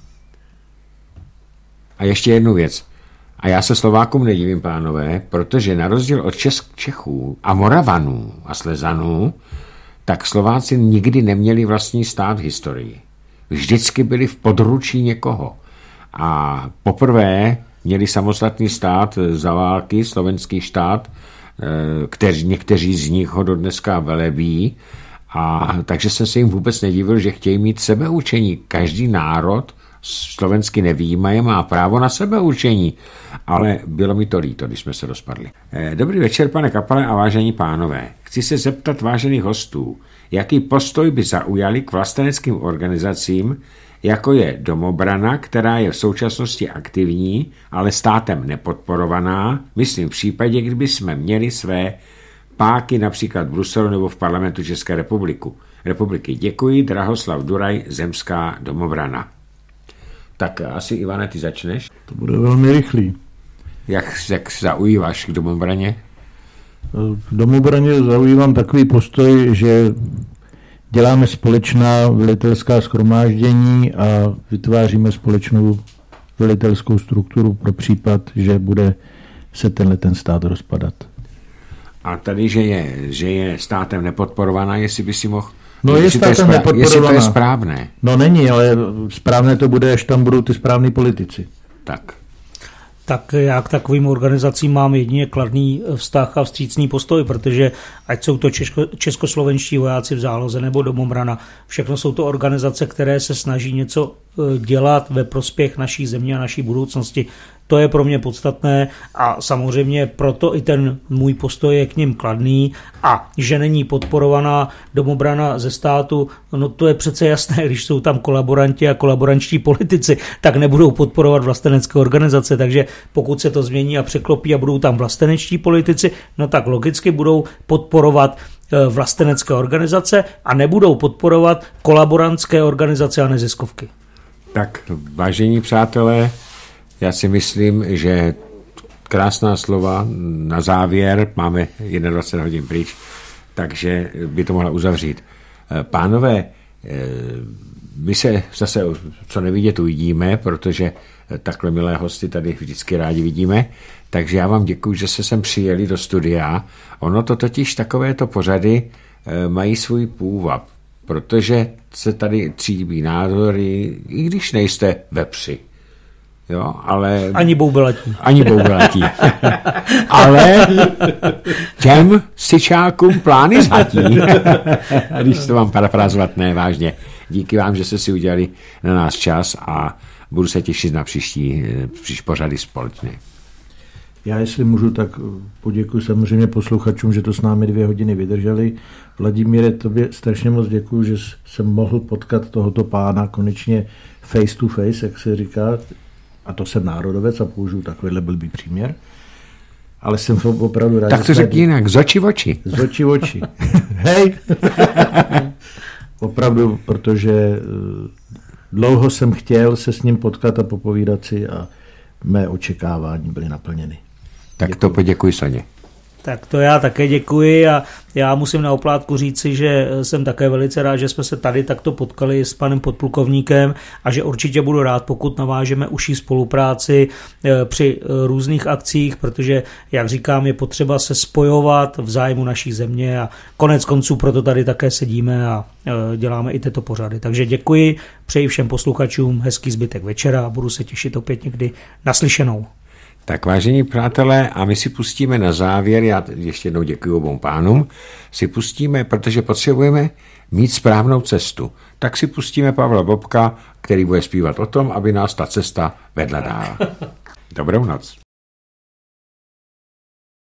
A ještě jednu věc. A já se Slovákům nedivím, pánové, protože na rozdíl od Česk- Čechů a Moravanů a Slezanů, tak Slováci nikdy neměli vlastní stát v historii. Vždycky byli v područí někoho. A poprvé měli samostatný stát za války, slovenský štát, kteří, někteří z nich ho dodneska velebí, a takže jsem se jim vůbec nedivil, že chtějí mít sebeučení. Každý národ slovensky nevyjímaje, má právo na sebeurčení. Ale bylo mi to líto, když jsme se rozpadli. Dobrý večer, pane Kapale a vážení pánové. Chci se zeptat vážených hostů, jaký postoj by zaujali k vlasteneckým organizacím, jako je Domobrana, která je v současnosti aktivní, ale státem nepodporovaná, myslím v případě, kdyby jsme měli své páky například v Bruselu nebo v parlamentu České republiku. republiky. Děkuji, Drahoslav Duraj, Zemská Domobrana. Tak asi, Ivane, ty začneš? To bude velmi rychlý. Jak, jak zaujíváš k Domobraně? V Domobraně zaujímám takový postoj, že děláme společná velitelská shromáždění a vytváříme společnou velitelskou strukturu pro případ, že bude se tenhle ten stát rozpadat. A tady, že je, že je státem nepodporovaná, jestli by si mohl... No je státem spra- nepodporovaná. Jestli to je správné. No není, ale správné to bude, až tam budou ty správní politici. Tak. Tak já k takovým organizacím mám jedině kladný vztah a vstřícný postoj, protože ať jsou to česko, českoslovenští vojáci v záloze nebo Domobrana, všechno jsou to organizace, které se snaží něco dělat ve prospěch naší země a naší budoucnosti. To je pro mě podstatné a samozřejmě proto i ten můj postoj je k nim kladný a že není podporovaná Domobrana ze státu, no to je přece jasné, když jsou tam kolaboranti a kolaborančtí politici, tak nebudou podporovat vlastenecké organizace, takže pokud se to změní a překlopí a budou tam vlastenečtí politici, no tak logicky budou podporovat vlastenecké organizace a nebudou podporovat kolaborantské organizace a neziskovky. Tak, vážení přátelé, já si myslím, že krásná slova na závěr, máme dvacet jedna hodin pryč, takže by to mohla uzavřít. Pánové, my se zase, co nevidět, uvidíme, protože takhle milé hosty tady vždycky rádi vidíme, takže já vám děkuji, že jste sem přijeli do studia. Ono to totiž takovéto pořady mají svůj půvab, protože se tady tříbí názory, i když nejste vepři. Jo, ale... Ani boubelatí. Ani boubelatí. Ale těm syčákům plány zhatí. Když to mám parafrázovat, ne, vážně. Díky vám, že jste si udělali na nás čas a budu se těšit na příští, příští pořady společně. Já, jestli můžu, tak poděkuji samozřejmě posluchačům, že to s námi dvě hodiny vydrželi. Vladimíre, tobě strašně moc děkuji, že jsem mohl potkat tohoto pána konečně face to face, jak se říká. A to jsem národovec a použiju takovýhle blbý příměr. Ale jsem opravdu rád. Tak to řekni jinak, z oči v oči. Z oči v oči. Hej! Opravdu, protože dlouho jsem chtěl se s ním potkat a popovídat si a mé očekávání byly naplněny. Tak děkuji. To poděkuji Soně. Tak to já také děkuji a já musím na oplátku říci, že jsem také velice rád, že jsme se tady takto potkali s panem podplukovníkem a že určitě budu rád, pokud navážeme užší spolupráci při různých akcích, protože, jak říkám, je potřeba se spojovat v zájmu naší země a konec konců proto tady také sedíme a děláme i tyto pořady. Takže děkuji, přeji všem posluchačům hezký zbytek večera a budu se těšit opět někdy naslyšenou. Tak vážení přátelé, a my si pustíme na závěr, já ještě jednou děkuji obou pánům, si pustíme, protože potřebujeme mít správnou cestu, tak si pustíme Pavla Bobka, který bude zpívat o tom, aby nás ta cesta vedla dál. Dobrou noc.